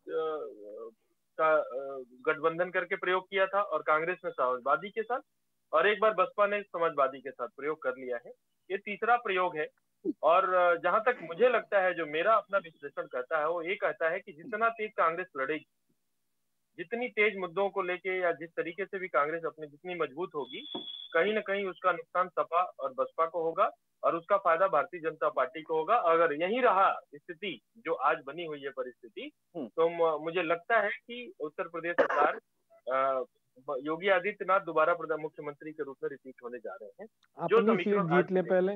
का गठबंधन करके प्रयोग किया था, और कांग्रेस ने समाजवादी के साथ, और एक बार बसपा ने समाजवादी के साथ प्रयोग कर लिया है। ये तीसरा प्रयोग है। और जहां तक मुझे लगता है, जो मेरा अपना विश्लेषण कहता है, वो ये कहता है कि जितना तेज कांग्रेस लड़ेगी, जितनी तेज मुद्दों को लेके, या जिस तरीके से भी कांग्रेस अपनी जितनी मजबूत होगी, कहीं ना कहीं उसका नुकसान सपा और बसपा को होगा। और उसका फायदा भारतीय जनता पार्टी को होगा। अगर यही रहा स्थिति जो आज बनी हुई है परिस्थिति, तो मुझे लगता है कि उत्तर प्रदेश सरकार योगी आदित्यनाथ दोबारा प्रधान मुख्यमंत्री के रूप में रिपीट होने जा रहे हैं। जो अपनी सीट जीत ले पहले,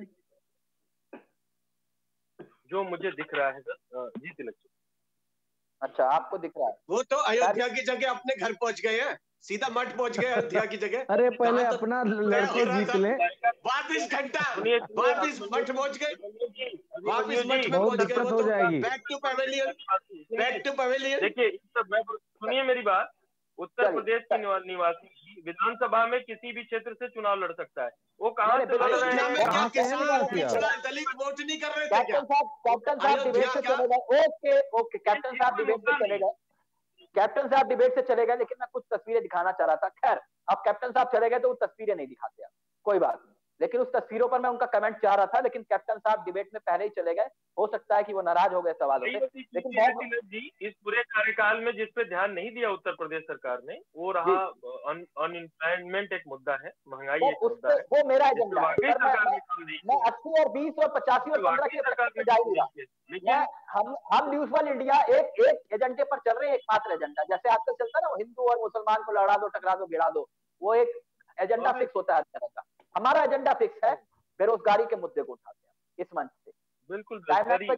जो मुझे दिख रहा है सर, जीत इलेक्शन। अच्छा, आपको दिख रहा है? वो तो अयोध्या की जगह अपने घर पहुंच गए हैं, सीधा मठ पहुंच गए अयोध्या की जगह। अरे पहले अपना लड़के जीत ले, वापिस घंटा वापिस मठ पहुंच गए, वापिस मठ में बहुत पहुंच गए। दिक्कत हो जाएगी। Back to pavilion, back to pavilion. देखिए, सुनिए मेरी बात, उत्तर प्रदेश के निवासी विधानसभा में किसी भी क्षेत्र से चुनाव लड़ सकता है। वो कहाँ से लड़ रहे हैं? क्या किसान पिछड़ा दलित वोट नहीं कर रहे थे क्या? कैप्टन साहब, कैप्टन साहब डिबेट से चले गए। ओके ओके, कैप्टन साहब डिबेट से चले गए, कैप्टन साहब डिबेट से चले गए, लेकिन मैं कुछ तस्वीरें दिखाना चाह रहा था। खैर, अब कैप्टन साहब चले गए तो वो तस्वीरें नहीं दिखाते आप, कोई बात नहीं, लेकिन उस तस्वीरों पर मैं उनका कमेंट चाह रहा था, लेकिन कैप्टन साहब डिबेट में पहले ही चले गए। हो सकता है कि वो नाराज हो गए सवालों से, लेकिन जी इस पूरे कार्यकाल में जिस पे ध्यान नहीं दिया उत्तर प्रदेश सरकार ने, वो रहा अनएम्प्लॉयमेंट एक मुद्दा है, महंगाई एक मुद्दा है। वो मेरा एजेंडा है। मैं अस्सी और बीस और पचासी और पंद्रह की सरकार, हम हम न्यूज वन इंडिया एक एक एजेंडे पर चल रहे हैं, एकमात्र एजेंडा। जैसे आजकल चलता है ना, वो हिंदू और मुसलमान को लड़ा दो, टकरा दो, गिरा दो, वो एक एजेंडा फिक्स होता है हर तरह का। हमारा एजेंडा फिक्स है, बेरोजगारी के मुद्दे को उठाते हैं इस मंच से। बिल्कुल, thank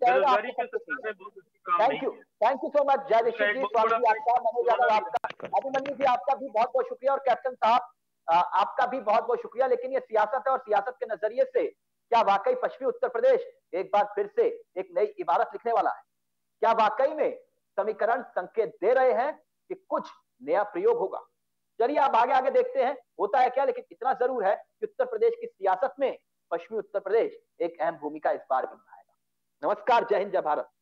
you, thank you so much. Jai Rishi जी, स्वामी जी आपका, मनोज यादव आपका, अभिमन्यु जी आपका भी बहुत बहुत शुक्रिया, और कैप्टन साहब आपका भी बहुत बहुत शुक्रिया। लेकिन ये सियासत है, और सियासत के नजरिए से क्या वाकई पश्चिमी उत्तर प्रदेश एक बार फिर से एक नई इबारत लिखने वाला है? क्या वाकई में समीकरण संकेत दे रहे हैं कि कुछ नया प्रयोग होगा? चलिए आप आगे आगे देखते हैं होता है क्या, लेकिन इतना जरूर है कि उत्तर प्रदेश की सियासत में पश्चिमी उत्तर प्रदेश एक अहम भूमिका इस बार भी निभाएगा। नमस्कार, जय हिंद, जय भारत।